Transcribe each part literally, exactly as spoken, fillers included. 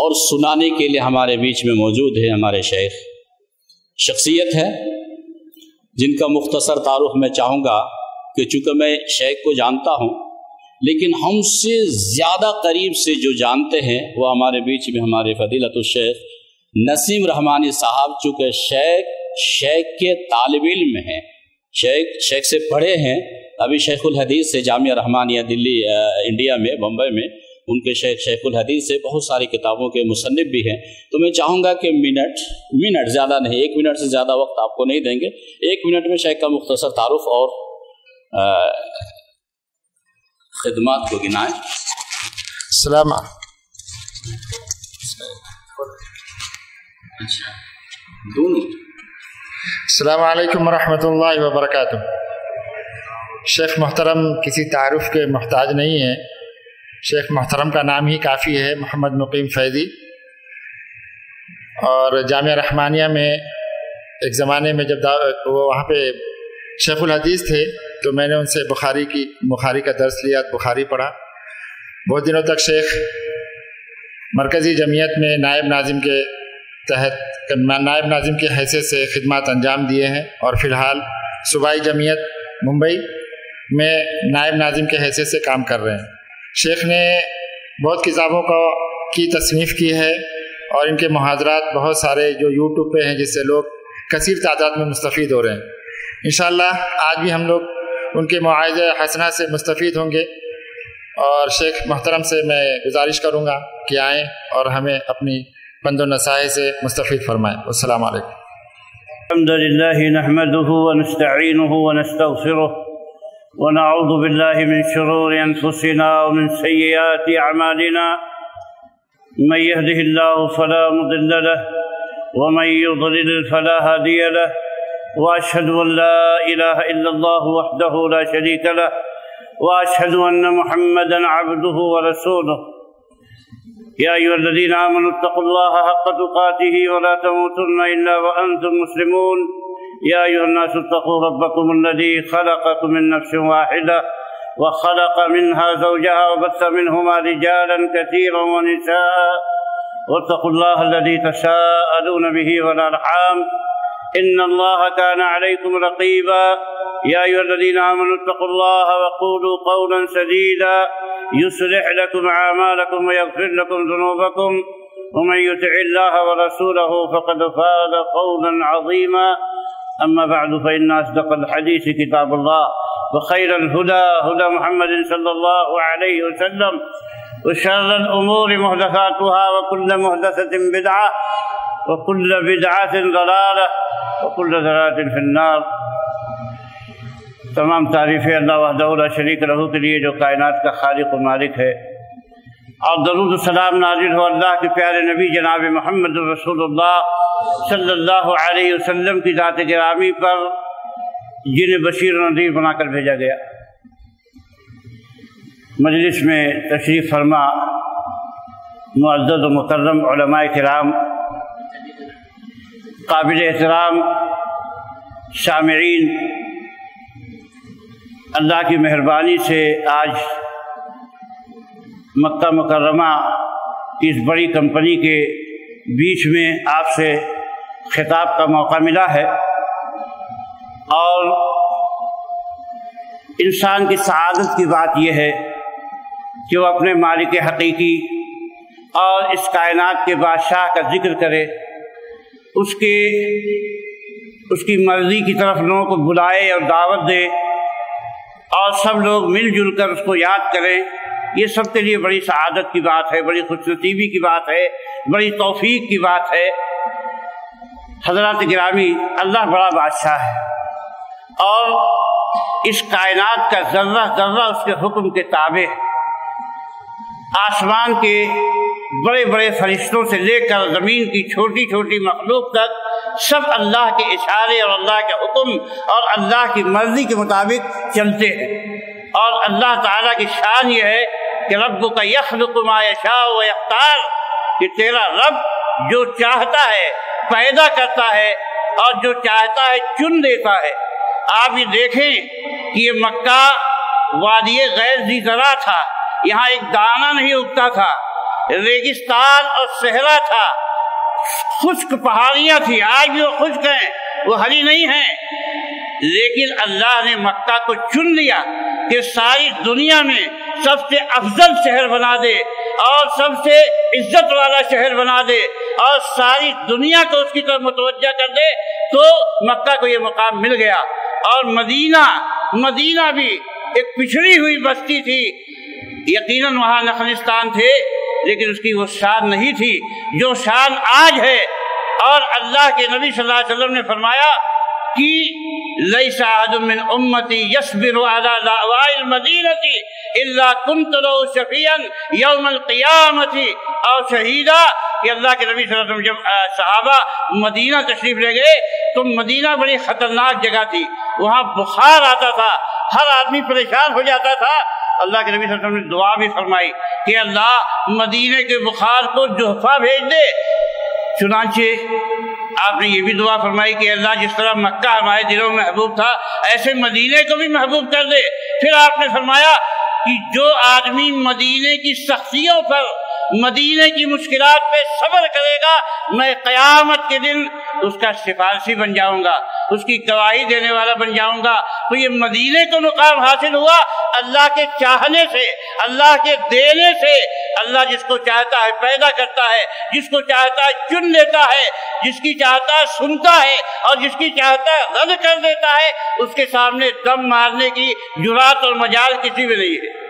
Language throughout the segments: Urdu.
اور سنانے کے لیے ہمارے بیچ میں موجود ہے ہمارے شیخ۔ شخصیت ہے جن کا مختصر تعارف میں چاہوں گا کہ چونکہ میں شیخ کو جانتا ہوں، لیکن ہم سے زیادہ قریب سے جو جانتے ہیں وہ ہمارے بیچ میں ہمارے فضیلت الشیخ نسیم رحمانی صاحب، چونکہ شیخ شیخ کے طالب علم ہیں، شیخ شیخ سے پڑھے ہیں، ابھی شیخ الحدیث سے جامعہ رحمانیہ دلی انڈیا میں بمبئی میں ان کے شیخ شیخ الحدیث سے بہت ساری کتابوں کے مصنف بھی ہیں۔ تو میں چاہوں گا کہ منٹ منٹ زیادہ نہیں، ایک منٹ سے زیادہ وقت آپ کو نہیں دیں گے، ایک منٹ میں شیخ کا مختصر تعارف اور خدمات کو گنائیں۔ السلام السلام علیکم ورحمۃ اللہ وبرکاتہ۔ شیخ محترم کسی تعارف کے محتاج نہیں ہیں، شیخ محترم کا نام ہی کافی ہے، محمد مقیم فیضی، اور جامعہ رحمانیہ میں ایک زمانے میں جب وہ وہاں پہ شیخ الحدیث تھے تو میں نے ان سے بخاری کی بخاری کا درس لیا، بخاری پڑھا۔ بہت دنوں تک شیخ مرکزی جمعیت میں نائب ناظم کے تحت نائب ناظم کی حیثیت سے خدمات انجام دیے ہیں، اور فی الحال صوبائی جمعیت ممبئی میں نائب ناظم کے حیثیت سے کام کر رہے ہیں۔ شیخ نے بہت کتابوں کو کی تصنیف کی ہے، اور ان کے محاضرات بہت سارے جو یوٹیوب پہ ہیں جس سے لوگ کثیر تعداد میں مستفید ہو رہے ہیں۔ انشاءاللہ آج بھی ہم لوگ ان کے مواعظ حسنہ سے مستفید ہوں گے، اور شیخ محترم سے میں گزارش کروں گا کہ آئیں اور ہمیں اپنی پند و نصائح سے مستفید فرمائیں۔ السلام علیکم۔ الحمد لله نحمده ونستعينه ونستغفره ونعوذ بالله من شرور أنفسنا ومن سيئات أعمالنا، من يهده الله فلا مضل له ومن يضلل فلا هادي له، وأشهد أن لا إله إلا الله وحده لا شريك له، وأشهد أن محمدا عبده ورسوله۔ يا أيها الذين آمنوا اتقوا الله حق تقاته ولا تموتن إلا وأنتم مسلمون۔ يا أيها الناس اتقوا ربكم الذي خلقكم من نفس واحدة وخلق منها زوجها وبث منهما رجالا كثيرا ونساء، واتقوا الله الذي تساءلون به والأرحام إن الله كان عليكم رقيبا۔ يا أيها الذين آمنوا اتقوا الله وقولوا قولا سديدا يصلح لكم أعمالكم ويغفر لكم ذنوبكم، ومن يطع الله ورسوله فقد فاز فوزا عظيما۔ أما بعد فإن أصدق الحديث كتاب الله، وخير الهدى هدى محمد صلى الله عليه وسلم، وشر الأمور محدثاتها، وكل محدثة بدعة، وكل بدعة ضلالة، وكل ضلالة في النار۔ تمام تعریفیں اللہ وحدہ لا شریک لہ کے لیے جو کائنات کا خالق و مالک ہے، اور درود و سلام نازل ہو اللہ کے پیارے نبی جناب محمد رسول اللہ صلی اللہ علیہ وسلم کی ذات گرامی پر، جنہیں بشیر و نذیر بنا کر بھیجا گیا۔ مجلس میں تشریف فرما معزز و مکرم علماء کرام، قابل احترام سامعین، اللہ کی مہربانی سے آج مکہ مکرمہ کی اس بڑی کمپنی کے بیچ میں آپ سے خطاب کا موقع ملا ہے، اور انسان کی سعادت کی بات یہ ہے کہ وہ اپنے مالک حقیقی اور اس کائنات کے بادشاہ کا ذکر کرے، اس کے اس کی مرضی کی طرف لوگوں کو بلائے اور دعوت دے، اور سب لوگ مل جل کر اس کو یاد کریں۔ یہ سب کے لیے بڑی سعادت کی بات ہے، بڑی خوش نصیبی کی بات ہے، بڑی توفیق کی بات ہے۔ حضرات گرامی، اللہ بڑا بادشاہ ہے، اور اس کائنات کا ذرہ ذرہ اس کے حکم کے تابع ہے۔ آسمان کے بڑے بڑے فرشتوں سے لے کر زمین کی چھوٹی چھوٹی مخلوق تک سب اللہ کے اشارے اور اللہ کے حکم اور اللہ کی مرضی کے مطابق چلتے ہیں، اور اللہ تعالیٰ کی شان یہ ہے کہ ربک یخلق ما یشاء و یختار، کہ تیرا رب جو چاہتا ہے پیدا کرتا ہے، اور جو چاہتا ہے چن دیتا ہے۔ آپ یہ دیکھیں کہ یہ مکہ وادی غیر ذی زرع تھا، یہاں ایک دانہ نہیں اگتا تھا، रेगिस्तान और सहरा था, खुश्क पहाड़ियाँ थी, आज भी वो खुश्क हैं, वो हरी नहीं हैं। लेकिन अल्लाह ने मक्का को चुन लिया कि सारी दुनिया में सबसे अफजल शहर बना दे और सबसे इज्जत वाला शहर बना दे और सारी दुनिया को उसकी तरफ मुतवज्जा कर दे, तो मक्का को ये मुकाम मिल गया। और मदीना मदीना भी एक पिछड़ी हुई बस्ती थी, यकीनन वहाँ नखलिस्तान थे, लेकिन उसकी वो शान नहीं थी जो शान आज है। और अल्लाह के नबी सल्लल्लाहु अलैहि वसल्लम ने फरमाया कि लैसा अहदुम मिन उम्मती यस्बिरु अला दअवाइल मदीनती इल्ला कुन्तु लहु शफीअन यौमल क़ियामती और शहीदा। कि अल्लाह के नबी सल्लल्लाहु अलैहि वसल्लम जब सहाबा मदीना तशरीफ ले गए तो मदीना बड़ी ख़तरनाक जगह थी, वहाँ बुखार आता था, हर आदमी परेशान हो जाता था। अल्लाह के नबी सल्लल्लाहु अलैहि वसल्लम ने दुआ भी फरमाई कि अल्लाह मदीने के बुखार को जोहफा भेज दे। चुनांचे आपने ये भी दुआ फरमाई कि अल्लाह जिस तरह मक्का हमारे दिलों में महबूब था, ऐसे मदीने को भी महबूब कर दे। फिर आपने फरमाया कि जो आदमी मदीने की सख्तियों पर, मदीने की मुश्किलात पे सब्र करेगा, मैं क़यामत के दिन उसका सिफारशी बन जाऊंगा, उसकी गवाही देने वाला बन जाऊंगा। तो ये मदीने को मुकाम हासिल हुआ अल्लाह के चाहने से, अल्लाह के देने से। अल्लाह जिसको चाहता है पैदा करता है, जिसको चाहता है चुन लेता है, जिसकी चाहता है सुनता है और जिसकी चाहता है रद्द कर देता है। उसके सामने दम मारने की जुरात और मजाल किसी में नहीं है।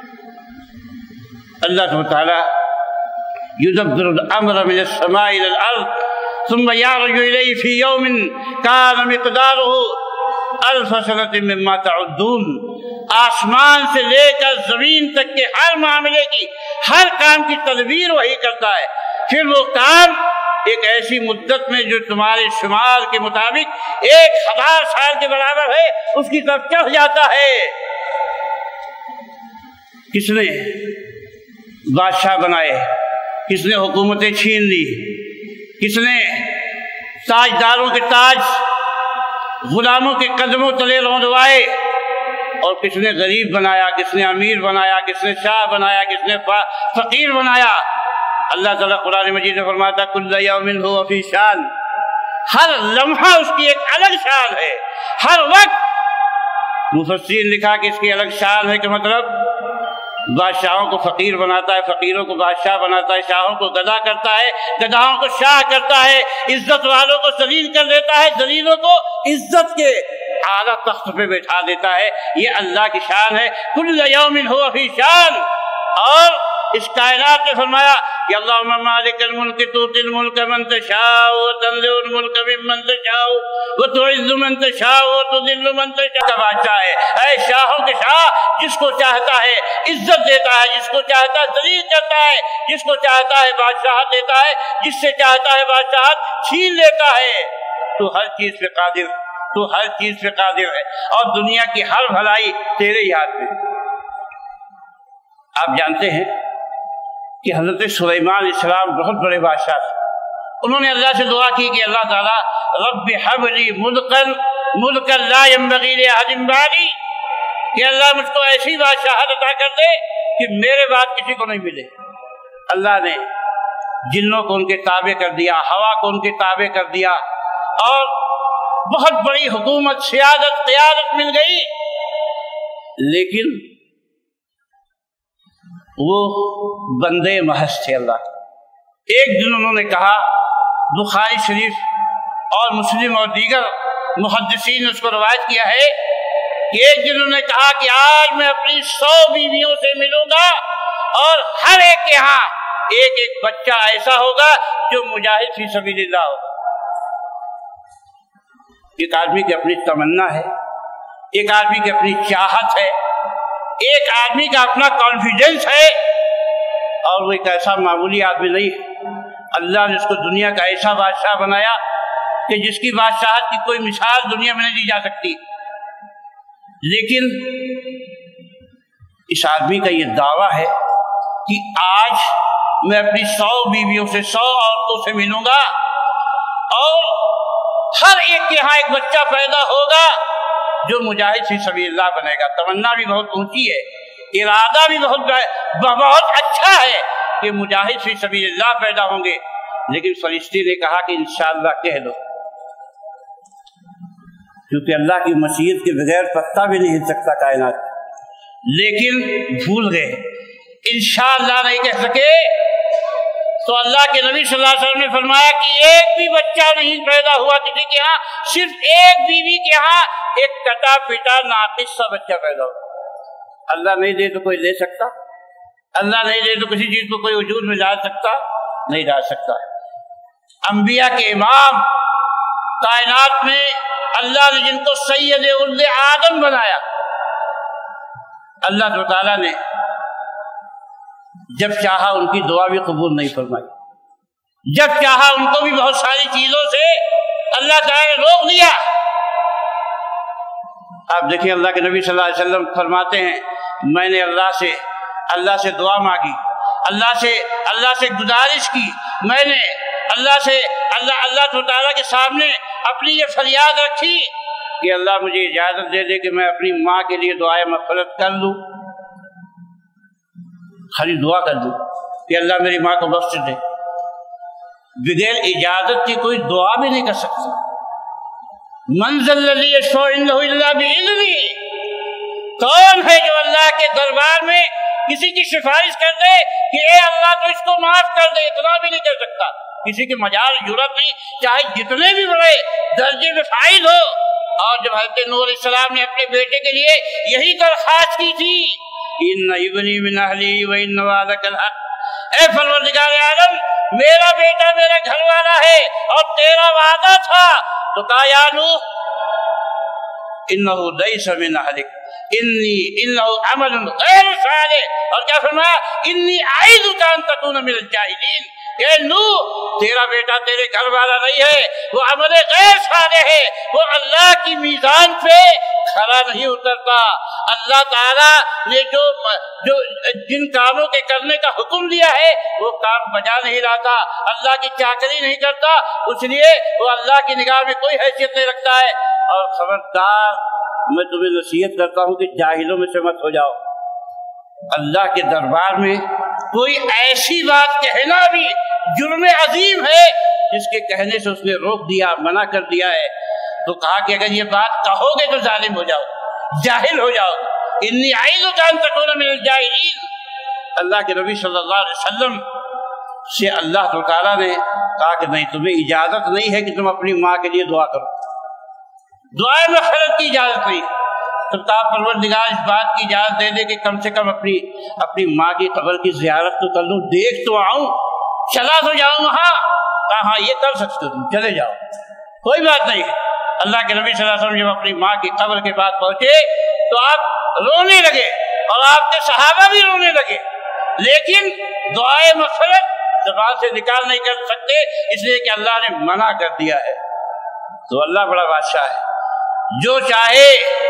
अल्लाह सुब्हानहू व तआला युदब्बिरुल अम्र मिनस समाई इलल अर्द सुम्मा यअरुजु इलैहि फी यौमिन कान मिक़दारुहु अल्फ सनतिन मिम्मा तउद्दून। आसमान से लेकर जमीन तक के हर मामले की, हर काम की तदबीर वही करता है। फिर वो काम एक ऐसी मुद्दत में जो तुम्हारे शुमार के मुताबिक एक हजार साल के बराबर है, उसकी तरफ चढ़ जाता है। किसने बादशाह बनाए, किसने हुकूमतें छीन ली, किसने ताजदारों के ताज गुलामों के कदमों तले रौंदवाए, और किसने गरीब बनाया, किसने अमीर बनाया, किसने शाह बनाया, किसने फकीर बनाया। अल्लाह ताला कुरान मजीद में फरमाता कुल्लु यौमिन हुवा फी शान, हर लम्हा उसकी एक अलग शान है, हर वक्त। मुफस्सिरीन लिखा कि इसकी अलग शान है कि मतलब बादशाहों को फकीर बनाता है, फकीरों को बादशाह बनाता है, शाहों को गदा करता है, गदाहों को शाह करता है, इज्जत वालों को जलील कर देता है, जलीलों को इज्जत के आला तख्त पे बैठा देता है। ये अल्लाह की शान है। कुल्लु यौमिन हुवा फी शान। और इस कायनात में फरमाया कि अल्लाहुम्मा मालिकल मुल्क तुतिल मुल्क मन तशाउ व तंज़िउल मुल्क मिम्मन तशाउ व तुइज़्ज़ु मन तशाउ व तुज़िल्लु मन तशाउ। का बादशाह है, ऐ शाहों के शाह, जिसको चाहता है इज्जत देता है, जिसको चाहता है जलील करता है, जिसको चाहता है बादशाह देता है, जिससे चाहता है बादशाह छीन लेता है। तो हर चीज पे कादिर, तो हर चीज पे कादिर है और दुनिया की हर भलाई तेरे ही हाथ में। आप जानते हैं कि हजरत सुलेमान इस्लाम बहुत बड़े बादशाह थे। उन्होंने अल्लाह से दुआ की कि अल्लाह ताला रब्बि हबली मुल्कन मुल्कन ला यंबगी li अहदिन बअदी, कि अल्लाह मुझको ऐसी बादशाहत अता कर दे कि मेरे बाद किसी को नहीं मिले। अल्लाह ने जिन्नों को उनके ताबे कर दिया, हवा को उनके ताबे कर दिया और बहुत बड़ी हुकूमत, सियादत, क़ियादत मिल गई। लेकिन वो बंदे महज थे अल्लाह। एक दिन उन्होंने कहा, बुखारी शरीफ और मुस्लिम और दीगर मुहद्दिसीन ने उसको रवायत किया है कि एक दिन उन्होंने कहा कि आज मैं अपनी सौ बीवियों से मिलूंगा और हर एक के यहाँ एक एक बच्चा ऐसा होगा जो मुजाहिद फी सबीलिल्लाह होगा। एक आदमी की अपनी तमन्ना है, एक आदमी की अपनी चाहत है, एक आदमी का अपना कॉन्फिडेंस है, और वो एक ऐसा मामूली आदमी नहीं है। अल्लाह ने उसको दुनिया का ऐसा बादशाह बनाया कि जिसकी बादशाहत की कोई मिसाल दुनिया में नहीं दी जा सकती। लेकिन इस आदमी का ये दावा है कि आज मैं अपनी सौ बीवियों से, सौ औरतों से मिलूंगा और हर एक के यहाँ एक बच्चा पैदा होगा जो मुजाहिद फी सबीलिल्लाह बनेगा। तमन्ना भी बहुत ऊंची है, इरादा भी बहुत बहुत अच्छा है, کہ مجاہد فی سبیل اللہ پیدا ہوں گے، لیکن فرشتے نے کہا کہ انشاءاللہ کہہ دو، کیونکہ اللہ کی مشیت کے بغیر پتا بھی نہیں ہل سکتا کائنات، لیکن بھول گئے، انشاءاللہ نہیں کہہ سکے۔ تو اللہ کے نبی صلی اللہ علیہ وسلم نے فرمایا کہ ایک بھی بچہ نہیں پیدا ہوا کسی کے ہاں، صرف ایک بیوی کے ہاں ایک کٹا پیٹا ناقص سا بچہ پیدا ہوا۔ اللہ نہیں دے تو کوئی لے سکتا، اللہ نہیں دے تو کسی چیز کو کوئی وجود میں ڈال سکتا نہیں ڈال سکتا۔ انبیاء کے امام کائنات میں اللہ نے جن کو سید ولد آدم بنایا، اللہ تعالیٰ نے جب چاہا ان کی دعا بھی قبول نہیں فرمائی، جب چاہا ان کو بھی بہت ساری چیزوں سے اللہ تعالیٰ نے روک دیا۔ آپ دیکھیں اللہ کے نبی صلی اللہ علیہ وسلم فرماتے ہیں میں نے اللہ سے اللہ سے دعا مانگی، اللہ سے اللہ سے گزارش کی، میں نے اللہ سے اللہ اللہ تعالیٰ کے سامنے اپنی یہ فریاد رکھی کہ اللہ مجھے اجازت دے دے کہ میں اپنی ماں کے لیے دعائے مغفرت کر لوں، خالی دعا کر دوں کہ اللہ میری ماں کو بخش دے، بغیر اجازت کی کوئی دعا بھی نہیں کر سکتا۔ من ذا الذی یشفع عنده الا باذنہ، کون ہے جو اللہ کے دربار میں کسی کی سفارش کر دے کہ اے اللہ تو اس کو معاف کر دے، اتنا بھی نہیں کر سکتا، کسی کی مجال جرأت نہیں، چاہے جتنے بھی بڑے درجے میں فائل ہو۔ اور جب حضرت نوح علیہ السلام نے اپنے بیٹے کے لیے یہی درخواست کی تھی ان ابنی من اہلی وان وعدک الحق، اے پروردگار عالم میرا بیٹا میرا گھر والا ہے اور تیرا وعدہ تھا، تو کہا یا نوح انہ لیس من اہلک انی انہ عمل غیر صالح، اور کیا فرمایا انی اعیذک ان تکون من الجاہلین، اے نوح تیرا بیٹا تیرے گھر والا نہیں ہے، وہ عمل غیر صالح ہے، وہ اللہ کی میزان پہ کھڑا نہیں اترتا۔ اللہ تعالیٰ نے جو جو جن کاموں کے کرنے کا حکم دیا ہے وہ کام بجا نہیں لاتا، اللہ کی چاکری نہیں کرتا، اس لیے وہ اللہ کی نگاہ میں کوئی حیثیت نہیں رکھتا ہے۔ اور خبردار میں تمہیں نصیحت کرتا ہوں کہ جاہلوں میں سے مت ہو جاؤ۔ اللہ کے دربار میں کوئی ایسی بات کہنا بھی جرم عظیم ہے جس کے کہنے سے اس نے روک دیا، منع کر دیا ہے، تو کہا کہ اگر یہ بات کہو گے تو ظالم ہو جاؤ، جاہل ہو جاؤ۔ انی اعیذک ان تکون من الجاہلین، اللہ کے نبی صلی اللہ علیہ وسلم سے اللہ تعالیٰ نے کہا کہ نہیں تمہیں اجازت نہیں ہے کہ تم اپنی ماں کے لیے دعا کرو، دعائیں مغفرت کی اجازت نہیں۔ تو تاب پروردگار اس بات کی اجازت دے دے کہ کم سے کم اپنی اپنی ماں کی قبر کی زیارت تو کر لوں، دیکھ تو آؤں، چلا تو جاؤں وہاں، کہا ہاں یہ کر سکتے تم چلے جاؤ، کوئی بات نہیں۔ اللہ کے نبی صلی اللہ علیہ وسلم جب اپنی ماں کی قبر کے پاس پہنچے تو آپ رونے لگے اور آپ کے صحابہ بھی رونے لگے، لیکن دعائے مغفرت زبان سے نکال نہیں کر سکتے اس لیے کہ اللہ نے منع کر دیا ہے۔ تو اللہ بڑا بادشاہ ہے، جو چاہے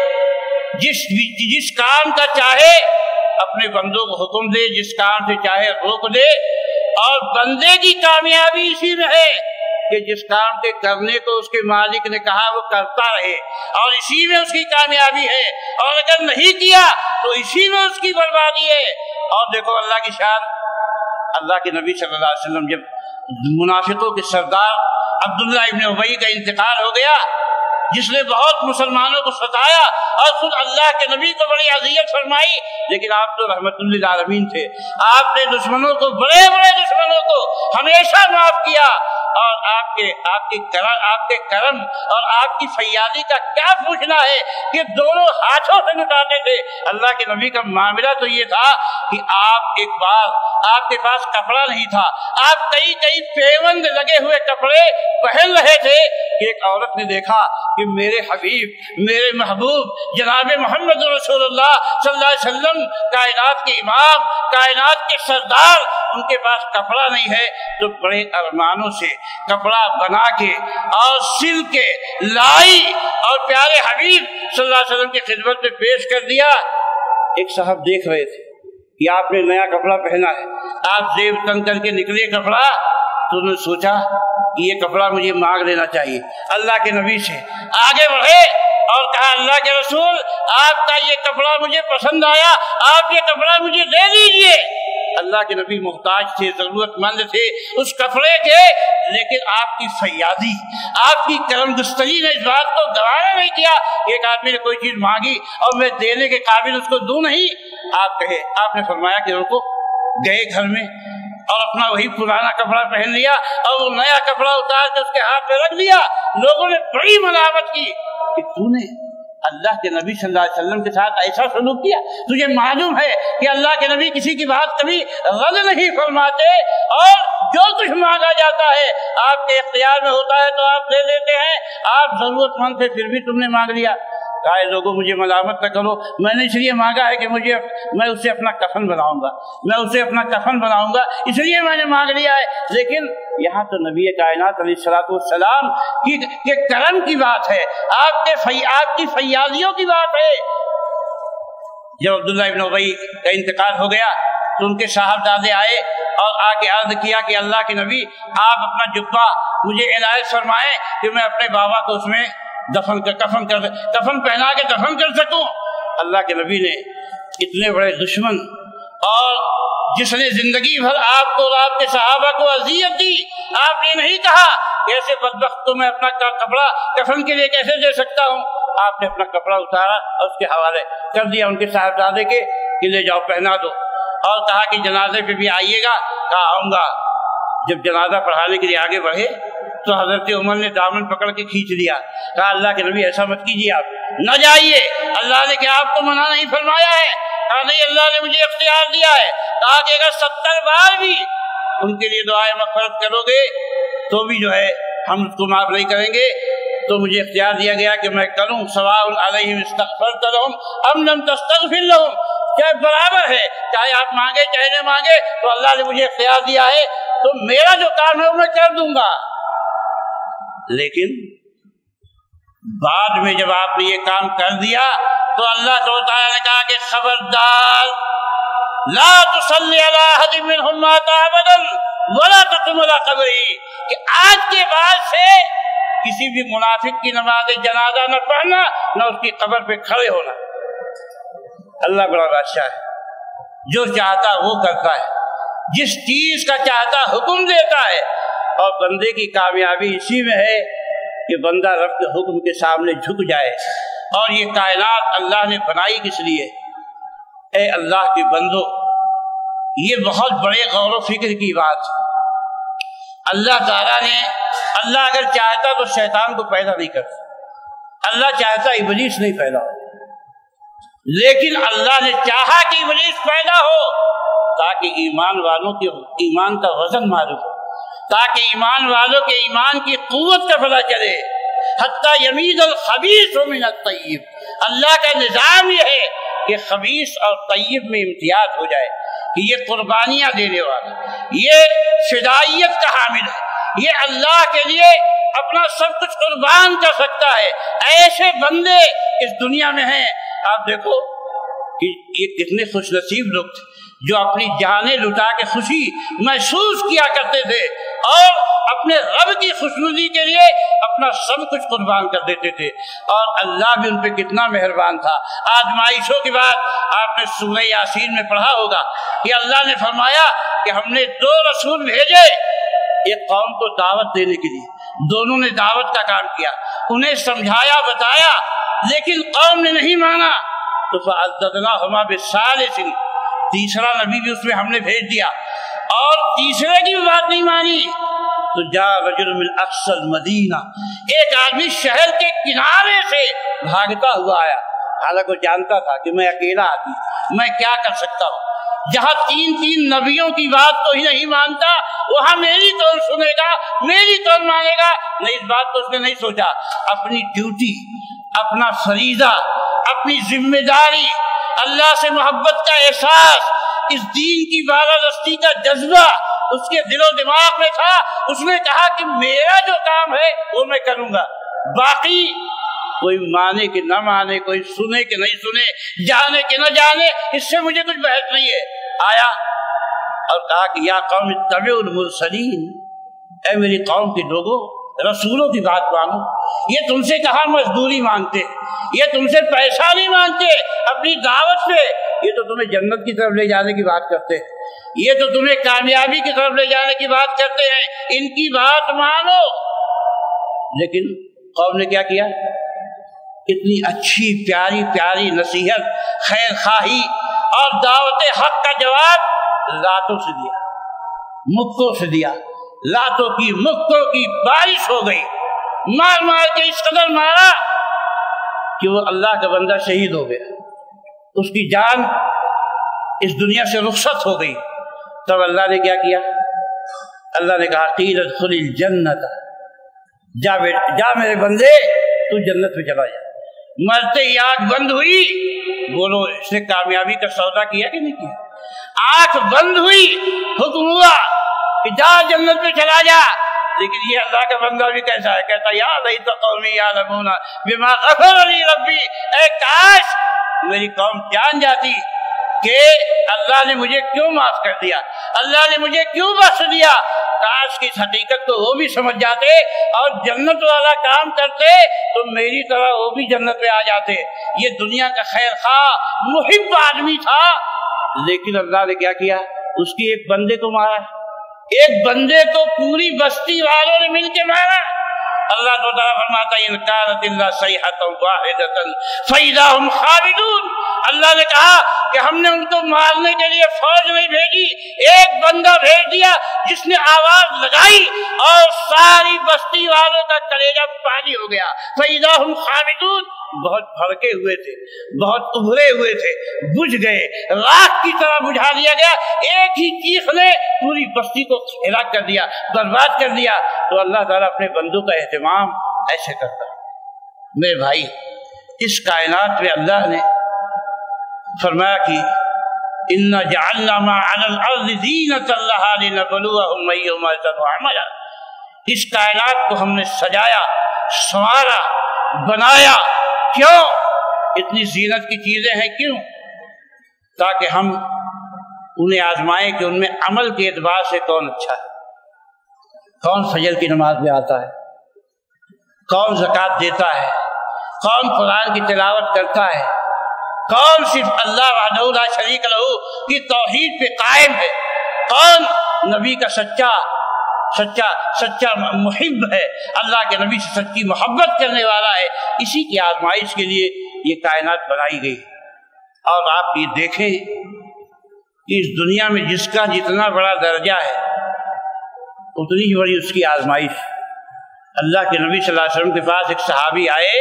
جس جس کام کا چاہے اپنے بندوں کو حکم دے، جس کام سے چاہے روک دے، اور بندے کی کامیابی اسی میں ہے کہ جس کام کے کرنے کو اس کے مالک نے کہا وہ کرتا رہے، اور اسی میں اس کی کامیابی ہے، اور اگر نہیں کیا تو اسی میں اس کی بربادی ہے۔ اور دیکھو اللہ کی شان، اللہ کے نبی صلی اللہ علیہ وسلم جب منافقوں کے سردار عبداللہ ابن ابی کا انتقال ہو گیا، جس نے بہت مسلمانوں کو ستایا اور خود اللہ کے نبی کو بڑی اذیت فرمائی، لیکن آپ تو رحمت للعالمین تھے، آپ نے دشمنوں کو بڑے بڑے دشمنوں کو ہمیشہ معاف کیا، اور آپ کے آپ کے کرم آپ کے کرم اور آپ کی فیاضی کا کیا پوچھنا ہے کہ دونوں ہاتھوں سے لٹاتے تھے۔ اللہ کے نبی کا معاملہ تو یہ تھا کہ آپ ایک بار آپ کے پاس کپڑا نہیں تھا، آپ کئی کئی پیوند لگے ہوئے کپڑے پہن رہے تھے کہ ایک عورت نے دیکھا کہ میرے حبیب میرے محبوب جناب محمد رسول اللہ صلی اللہ علیہ وسلم کائنات کے امام کائنات کے سردار، ان کے پاس کپڑا نہیں ہے، تو بڑے ارمانوں سے کپڑا بنا کے اور سل کے لائی اور پیارے حبیب صلی اللہ علیہ وسلم کی خدمت میں پیش کر دیا۔ ایک صاحب دیکھ رہے تھے کہ آپ نے نیا کپڑا پہنا ہے، آپ زیب تن کر کے نکلے کپڑا، تو انہوں نے سوچا کہ یہ کپڑا مجھے مانگ لینا چاہیے، اللہ کے نبی سے آگے بڑھے اور کہا اللہ کے رسول آپ کا یہ کپڑا مجھے پسند آیا، آپ یہ کپڑا مجھے دے دیجئے۔ اللہ کے نبی محتاج تھے، ضرورت مند تھے اس کپڑے کے، لیکن آپ کی فیاضی، آپ کی کرم گستری نے اس بات کو گوارا نہیں کیا کہ ایک آدمی نے کوئی چیز مانگی اور میں دینے کے قابل اس کو دوں نہیں۔ آپ کہے، آپ نے فرمایا کہ رکو، گئے گھر میں اور اپنا وہی پرانا کپڑا پہن لیا اور وہ نیا کپڑا اتار کے اس کے ہاتھ میں رکھ دیا۔ لوگوں نے بڑی ملامت کی کہ تو نے اللہ کے نبی صلی اللہ علیہ وسلم کے ساتھ ایسا سلوک کیا، تجھے معلوم ہے کہ اللہ کے نبی کسی کی بات کبھی رد نہیں فرماتے اور جو کچھ مانگا جاتا ہے آپ کے اختیار میں ہوتا ہے تو آپ دے دیتے ہیں، آپ ضرورت مند تھے پھر بھی تم نے مانگ لیا۔ کہا لوگوں مجھے ملامت نہ کرو، میں نے اس لیے مانگا ہے کہ مجھے میں اسے اپنا کفن بناؤں گا، میں اسے اپنا کفن بناؤں گا، اس لیے میں نے مانگ لیا ہے۔ لیکن یہاں تو نبی کائنات علیہ الصلوۃ والسلام کی کہ کرم کی بات ہے، آپ کے فی آپ کی فیاضیوں کی بات ہے۔ جب عبداللہ ابن ابی کا انتقال ہو گیا تو ان کے صاحبزادے آئے اور آ کے عرض کیا کہ اللہ کے نبی آپ اپنا جبہ مجھے عنایت فرمائیں کہ میں اپنے بابا کو اس میں دفن کر کفن کر کفن پہنا کے دفن کر سکوں۔ اللہ کے نبی نے اتنے بڑے دشمن اور جس نے زندگی بھر آپ کو اور آپ کے صحابہ کو اذیت دی، آپ نے نہیں کہا کہ ایسے بدبخت کو میں اپنا کپڑا کفن کے لیے کیسے دے سکتا ہوں۔ آپ نے اپنا کپڑا اتارا اور اس کے حوالے کر دیا ان کے صاحبزادے کے کہ لے جاؤ پہنا دو، اور کہا کہ جنازے پہ بھی آئیے گا۔ کہا آؤں گا۔ جب جنازہ پڑھانے کے لیے آگے بڑھے تو حضرت عمر نے دامن پکڑ کے کھینچ لیا۔ کہا اللہ کے نبی ایسا مت کیجیے، آپ نہ جائیے، اللہ نے کیا آپ کو منع نہیں فرمایا ہے؟ کہا نہیں، اللہ نے مجھے اختیار دیا ہے۔ کہا کہ اگر ستر بار بھی ان کے لیے دعائے مغفرت کرو گے تو بھی جو ہے ہم اس کو معاف نہیں کریں گے، تو مجھے اختیار دیا گیا کہ میں کروں سواء علیہم استغفرت لہم ام لم تستغفر لہم، کیا برابر ہے، چاہے آپ مانگے چاہے نہ مانگے، تو اللہ نے مجھے اختیار دیا ہے تو میرا جو کام ہے وہ میں کر دوں گا۔ لیکن بعد میں جب آپ نے یہ کام کر دیا تو اللہ تعالیٰ نے کہا کہ خبردار، لا تصلی علی احد منہم مات ابدا ولا تقم علی قبرہ، کہ آج کے بعد سے کسی بھی منافق کی نماز جنازہ نہ پڑھنا، نہ اس کی قبر پہ کھڑے ہونا۔ اللہ بڑا بادشاہ ہے، جو چاہتا وہ کرتا ہے، جس چیز کا چاہتا حکم دیتا ہے، اور بندے کی کامیابی اسی میں ہے کہ بندہ رب کے حکم کے سامنے جھک جائے۔ اور یہ کائنات اللہ نے بنائی کس لیے؟ اے اللہ کے بندو، یہ بہت بڑے غور و فکر کی بات۔ اللہ تعالیٰ نے اللہ اگر چاہتا تو شیطان کو پیدا نہیں کرتا، اللہ چاہتا ابلیس نہیں پیدا ہو، لیکن اللہ نے چاہا کہ ابلیس پیدا ہو تاکہ ایمان والوں کے ایمان کا وزن معلوم ہو، تاکہ ایمان والوں کے ایمان کی قوت کا پتہ چلے۔ حتیٰ یمیز الخبیث من الطیب، اللہ کا نظام یہ ہے کہ خبیث اور طیب میں امتیاز ہو جائے، کہ یہ قربانیاں دینے والا، یہ فدائیت کا حامل ہے، یہ اللہ کے لیے اپنا سب کچھ قربان کر سکتا ہے۔ ایسے بندے اس دنیا میں ہیں۔ آپ دیکھو کہ یہ کتنے خوش نصیب لوگ تھے جو اپنی جانیں لٹا کے خوشی محسوس کیا کرتے تھے اور اپنے رب کی خوشنودی کے لیے اپنا سب کچھ قربان کر دیتے تھے، اور اللہ بھی ان پہ کتنا مہربان تھا۔ آزمائشوں کے بعد آپ نے سورہ یاسین میں پڑھا ہوگا کہ اللہ نے فرمایا کہ ہم نے دو رسول بھیجے ایک قوم کو دعوت دینے کے لیے، دونوں نے دعوت کا کام کیا، انہیں سمجھایا بتایا، لیکن قوم نے نہیں مانا تو فَعَزَّزْنَاهُمَا بِالثَّالِثِ، تیسرا نبی بھی اس میں ہم نے بھیج دیا، اور تیسرے کی بھی بات نہیں مانی تو جا رجل من اقصى المدینہ، ایک آدمی شہر کے کنارے سے بھاگتا ہوا آیا، حالانکہ وہ جانتا تھا کہ میں اکیلا آدمی، میں کیا کر سکتا ہوں، جہاں تین تین نبیوں کی بات کو ہی نہیں مانتا وہاں میری کون سنے گا، میری کون مانے گا؟ نہیں، اس بات کو اس نے نہیں سوچا، اپنی ڈیوٹی، اپنا فریضہ، اپنی ذمہ داری، اللہ سے محبت کا احساس، اس دین کی بالادستی کا جذبہ اس کے دل و دماغ میں تھا۔ اس نے کہا کہ میرا جو کام ہے وہ میں کروں گا، باقی کوئی مانے کہ نہ مانے، کوئی سنے کہ نہیں سنے، جانے کہ نہ جانے، اس سے مجھے کچھ بحث نہیں ہے۔ آیا اور کہا کہ یا قوم اتبعوا المرسلین، اے میری قوم کے لوگوں رسولوں کی بات مانو. یہ تم سے کہاں مزدوری مانگتے, یہ تم سے پیسہ نہیں مانگتے اپنی دعوت سے, یہ تو تمہیں جنت کی طرف لے جانے کی بات کرتے ہیں, یہ تو تمہیں کامیابی کی طرف لے جانے کی بات کرتے ہیں, ان کی بات مانو. لیکن قوم نے کیا کیا؟ اتنی اچھی پیاری پیاری نصیحت, خیر خواہی اور دعوت حق کا جواب لاتوں سے دیا, مکوں سے دیا. لاتوں کی مکوں کی بارش ہو گئی, مار مار کے اس قدر مارا کہ وہ اللہ کا بندہ شہید ہو گیا, اس کی جان اس دنیا سے رخصت ہو گئی. تب اللہ نے کیا کیا؟ اللہ نے کہا قیل ادخل الجنت, جا جا میرے بندے تو جنت میں چلا جا. مرتے ہی آنکھ بند ہوئی, بولو اس نے کامیابی کا سودا کیا کہ نہیں کیا؟ آنکھ بند ہوئی, حکم ہوا کہ جا جنت میں چلا جا. لیکن یہ اللہ کا بندہ بھی کیسا ہے؟ کہتا یا لیت قومی یعلمون بما غفر لی ربی, اے کاش میری قوم جان جاتی کہ اللہ نے مجھے کیوں معاف کر دیا, اللہ نے مجھے کیوں بخش دیا. کاش کی حقیقت تو وہ بھی سمجھ جاتے اور جنت والا کام کرتے تو میری طرح وہ بھی جنت میں آ جاتے. یہ دنیا کا خیر خواہ محب آدمی تھا, لیکن اللہ نے کیا کیا؟ اس کی ایک بندے کو مارا, ایک بندے کو پوری بستی والوں نے مل کے مارا. اللہ تو تعالیٰ فرماتا ہے ان کانت الا صیحۃ واحدۃ فاذا هم خامدون. اللہ نے کہا کہ ہم نے ان کو مارنے کے لیے فوج نہیں بھیجی, ایک بندہ بھیج دیا جس نے آواز لگائی اور ساری بستی والوں کا کلیجہ پانی ہو گیا. فاذا هم خامدون, بہت بھڑکے ہوئے تھے, بہت ابھرے ہوئے تھے, بجھ گئے, راکھ کی طرح بجھا دیا گیا. ایک ہی چیخ نے پوری بستی کو ہلاک کر دیا, برباد کر دیا. تو اللہ تعالیٰ اپنے بندوں کا اہتمام ایسے کرتا ہے. میرے بھائی, اس کائنات میں اللہ نے فرمایا کہ اِنَّا جَعَلْنَا مَا عَلَى الْأَرْضِ زِينَةً لَهَا لِنَبْلُوَهُمْ أَيُّهُمْ أَحْسَنُ عَمَلًا. اس کائنات کو ہم نے سجایا, سنوارا, بنایا. کیوں؟ اتنی زینت کی چیزیں ہیں کیوں؟ تاکہ ہم انہیں آزمائیں کہ ان میں عمل کے اعتبار سے کون اچھا ہے, کون فجر کی نماز میں آتا ہے, کون زکوٰۃ دیتا ہے, کون قرآن کی تلاوت کرتا ہے, کون صرف اللہ وحدہ لا شریک لہ کی توحید پہ قائم ہے, کون نبی کا سچا سچا سچا محب ہے, اللہ کے نبی سے سچی محبت کرنے والا ہے. اسی کی آزمائش کے لیے یہ کائنات بنائی گئی. اور آپ یہ دیکھیں کہ اس دنیا میں جس کا جتنا بڑا درجہ ہے اتنی ہی بڑی اس کی آزمائش. اللہ کے نبی صلی اللہ علیہ وسلم کے پاس ایک صحابی آئے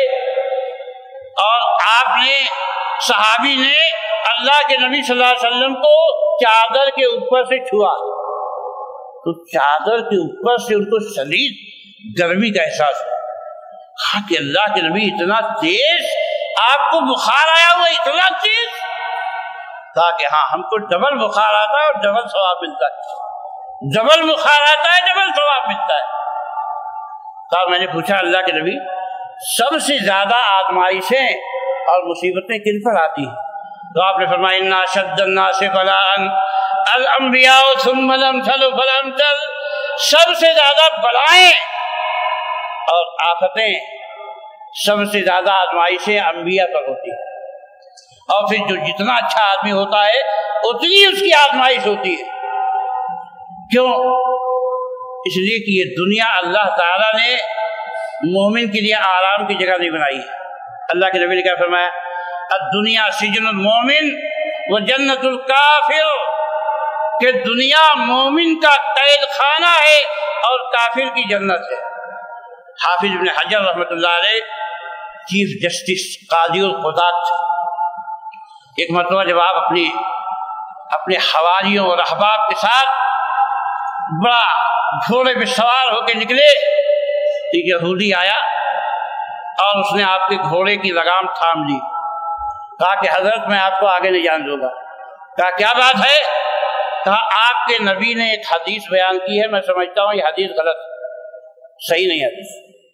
اور آپ نے صحابی نے اللہ کے نبی صلی اللہ علیہ وسلم کو چادر کے اوپر سے چھوا تو چادر کے اوپر سے ان کو شدید گرمی کا احساس ہوا. کہا کہ اللہ کے نبی اتنا تیز آپ کو بخار آیا ہوا, اتنا تیز؟ کہا کہ ہاں ہم کو ڈبل بخار آتا ہے اور ڈبل ثواب ملتا ہے, ڈبل بخار آتا ہے ڈبل ثواب ملتا ہے. کہا میں نے پوچھا اللہ کے نبی سب سے زیادہ آزمائشیں اور مصیبتیں کن پر آتی ہیں؟ تو آپ نے فرمایا ان اشد الناس بلاء الانبیاء ثم الامثل فالامثل. سب سے زیادہ بلائیں اور آفتیں, سب سے زیادہ آزمائشیں انبیاء پر ہوتی ہیں, اور پھر جو جتنا اچھا آدمی ہوتا ہے اتنی اس کی آزمائش ہوتی ہے. کیوں؟ اس لیے کہ یہ دنیا اللہ تعالیٰ نے مومن کے لیے آرام کی جگہ نہیں بنائی ہے. اللہ کے نبی نے کیا فرمایا؟ الدنیا سجن المومن و جنت الکافر, کہ دنیا مومن کا قید خانہ ہے اور کافر کی جنت ہے. حافظ ابن حجر رحمۃ اللہ علیہ چیف جسٹس قاضی القضات, ایک مرتبہ جب آپ اپنی اپنے حواریوں اور احباب کے ساتھ بڑا گھوڑے پہ سوار ہو کے نکلے, ایک یہودی آیا اور اس نے آپ کے گھوڑے کی لگام تھام لی. کہا کہ حضرت میں آپ کو آگے نہیں جان دوں گا. کہا کیا بات ہے؟ کہا آپ کے نبی نے ایک حدیث بیان کی ہے, میں سمجھتا ہوں یہ حدیث غلط, صحیح نہیں حدیث.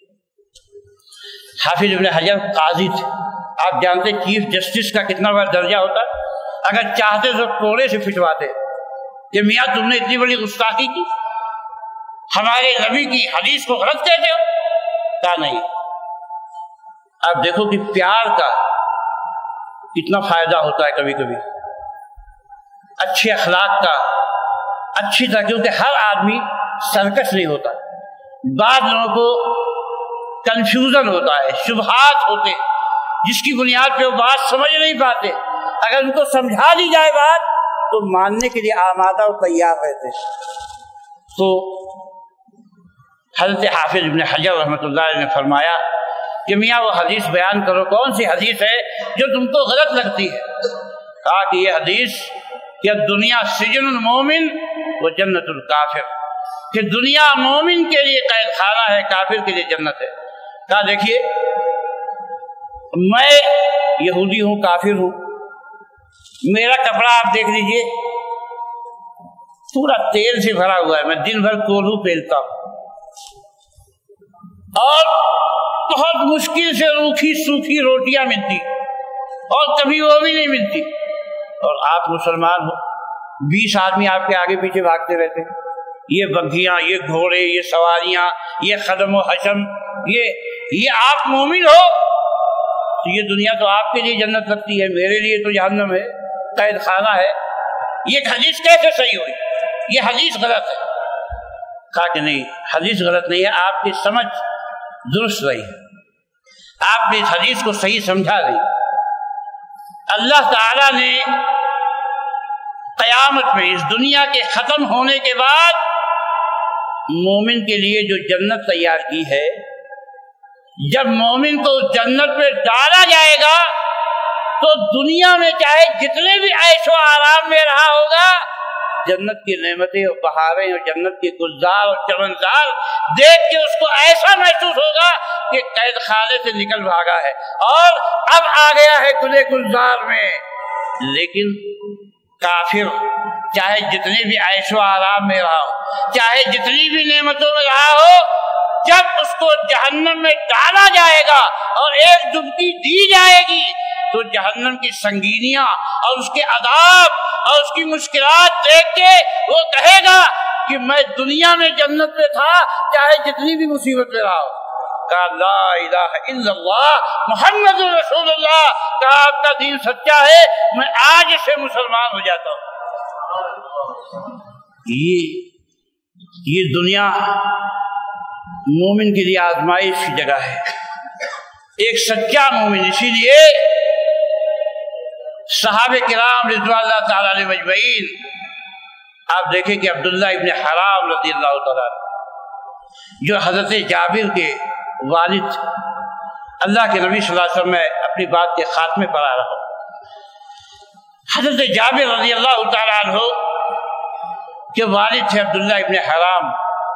حافظ ابن حجر قاضی تھے, آپ جانتے چیف جسٹس کا کتنا بڑا درجہ ہوتا ہے. اگر چاہتے تو کوڑے سے پھٹواتے کہ میاں تم نے اتنی بڑی گستاخی کی. ہمارے نبی کی حدیث کو غلط کہتے ہو؟ کہا نہیں۔ آپ دیکھو کہ پیار کا کتنا فائدہ ہوتا ہے کبھی کبھی، اچھے اخلاق کا، اچھی طرح، کیونکہ ہر آدمی سرکش نہیں ہوتا، بعض لوگوں کو کنفیوژن ہوتا ہے، شبہات ہوتے جس کی بنیاد پہ وہ بات سمجھ نہیں پاتے، اگر ان کو سمجھا دی جائے بات تو ماننے کے لیے آمادہ اور تیار رہتے۔ تو حضرت حافظ ابن حجر رحمۃ اللہ علیہ نے فرمایا کہ میاں وہ حدیث بیان کرو، کون سی حدیث ہے جو تم کو غلط لگتی ہے؟ کہا کہ یہ حدیث کہ دنیا سجن المومن و جنت الکافر، کہ دنیا مومن کے لیے قید خانہ ہے، کافر کے لیے جنت ہے۔ کہا دیکھیے میں یہودی ہوں، کافر ہوں، میرا کپڑا آپ دیکھ لیجئے پورا تیل سے بھرا ہوا ہے، میں دن بھر کولو پہنتا ہوں اور بہت مشکل سے روکھی سوکھی روٹیاں ملتی اور کبھی وہ بھی نہیں ملتی، اور آپ مسلمان ہو، بیس آدمی آپ کے آگے پیچھے بھاگتے رہتے ہیں، یہ بگھیاں، یہ گھوڑے، یہ سواریاں، یہ خدم و حشم، یہ یہ آپ مومن ہو تو یہ دنیا تو آپ کے لیے جنت لگتی ہے، میرے لیے تو جہنم ہے، قید خانہ ہے، یہ حدیث کیسے صحیح ہوئی؟ یہ حدیث غلط ہے۔ کہا کہ نہیں، حدیث غلط نہیں ہے، آپ کی سمجھ درست رہی، آپ نے اس حدیث کو صحیح سمجھا نہیں۔ اللہ تعالیٰ نے قیامت میں اس دنیا کے ختم ہونے کے بعد مومن کے لیے جو جنت تیار کی ہے، جب مومن کو جنت میں ڈالا جائے گا تو دنیا میں چاہے جتنے بھی عیش و آرام میں رہا ہوگا، جنت کی نعمتیں اور بہاریں اور جنت کے گلزار اور چمنزار دیکھ کے اس کو ایسا محسوس ہوگا کہ قید خانے سے نکل بھاگا ہے اور اب آ گیا ہے گلے گلزار میں۔ لیکن کافر چاہے جتنے بھی عیش و آرام میں رہا ہو، چاہے جتنی بھی نعمتوں میں رہا ہو، جب اس کو جہنم میں ڈالا جائے گا اور ایک ڈبکی دی جائے گی تو جہنم کی سنگینیاں اور اس کے عذاب اور اس کی مشکلات دیکھ کے وہ کہے گا کہ میں دنیا میں جنت میں تھا، چاہے جتنی بھی مصیبت میں رہا ہو۔ کہا لا الہ الا اللہ محمد رسول اللہ، کہا آپ کا دین سچا ہے، میں آج سے مسلمان ہو جاتا ہوں۔ یہ یہ دنیا مومن کے لیے آزمائش کی جگہ ہے، ایک سچا مومن۔ اسی لیے صحابہ کرام رضوان اللہ تعالیٰ علیہ مجمعین، آپ دیکھیں کہ عبداللہ ابن حرام رضی اللہ تعالیٰ جو حضرت جابر کے والد، اللہ کے نبی صلی اللہ علیہ وسلم میں اپنی بات کے خاتمے پر آ رہا ہوں۔ حضرت جابر رضی اللہ تعالیٰ عنہ کے والد تھے عبداللہ ابن حرام،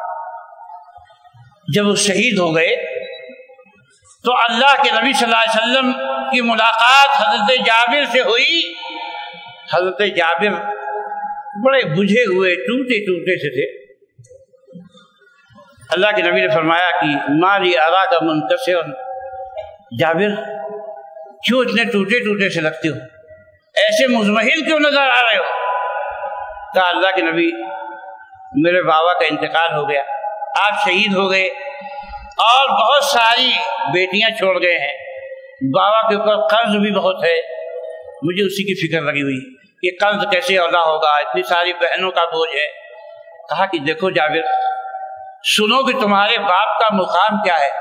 جب وہ شہید ہو گئے تو اللہ کے نبی صلی اللہ علیہ وسلم کی ملاقات حضرت جابر سے ہوئی۔ حضرت جابر بڑے بجھے ہوئے ٹوٹے ٹوٹے سے تھے۔ اللہ کے نبی نے فرمایا کہ مالی اراک منکسر، جابر کیوں اتنے ٹوٹے ٹوٹے سے لگتے ہو، ایسے مزمحل کیوں نظر آ رہے ہو؟ کہا اللہ کے نبی میرے بابا کا انتقال ہو گیا، آپ شہید ہو گئے اور بہت ساری بیٹیاں چھوڑ گئے ہیں، بابا کے اوپر قرض بھی بہت ہے، مجھے اسی کی فکر لگی ہوئی کہ قرض کیسے ادا ہوگا، اتنی ساری بہنوں کا بوجھ ہے۔ کہا کہ دیکھو جابر، سنو کہ تمہارے باپ کا مقام کیا ہے۔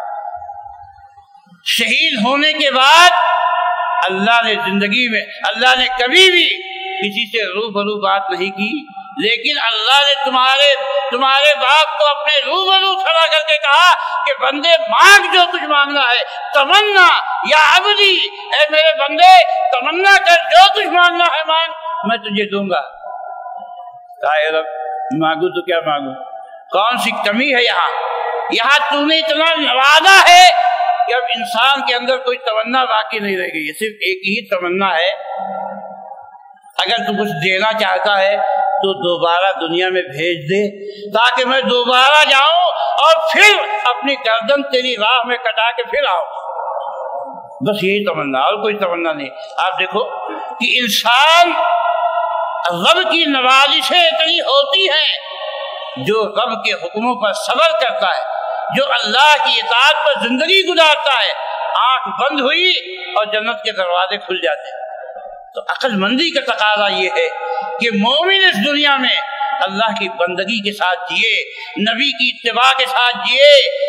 شہید ہونے کے بعد اللہ نے زندگی میں اللہ نے کبھی بھی کسی سے روبرو بات نہیں کی، لیکن اللہ نے تمہارے تمہارے باپ کو اپنے روبرو کھڑا کر کے کہا کہ بندے مانگ جو کچھ مانگنا ہے، تمنا یا عبدی، اے میرے بندے تمنا کر، جو کچھ مانگنا ہے مانگ، میں تجھے دوں گا۔ کہا اے رب مانگو تو کیا مانگو، کون سی کمی ہے یہاں یہاں تو نے اتنا نوازا ہے کہ اب انسان کے اندر کوئی تمنا باقی نہیں رہ گئی، صرف ایک ہی تمنا ہے، اگر تو کچھ دینا چاہتا ہے تو دوبارہ دنیا میں بھیج دے تاکہ میں دوبارہ جاؤں اور پھر اپنی گردن تیری راہ میں کٹا کے پھر آؤں، بس یہی تمنا، اور کوئی تمنا نہیں۔ آپ دیکھو کہ انسان رب کی نوازشیں اتنی ہوتی ہیں جو رب کے حکموں پر صبر کرتا ہے, جو اللہ کی اطاعت پر زندگی گزارتا ہے, آنکھ بند ہوئی اور جنت کے دروازے کھل جاتے ہیں. تو عقل مندی کا تقاضا یہ ہے کہ مومن اس دنیا میں اللہ کی بندگی کے ساتھ جیے, نبی کی اتباع کے ساتھ جیے,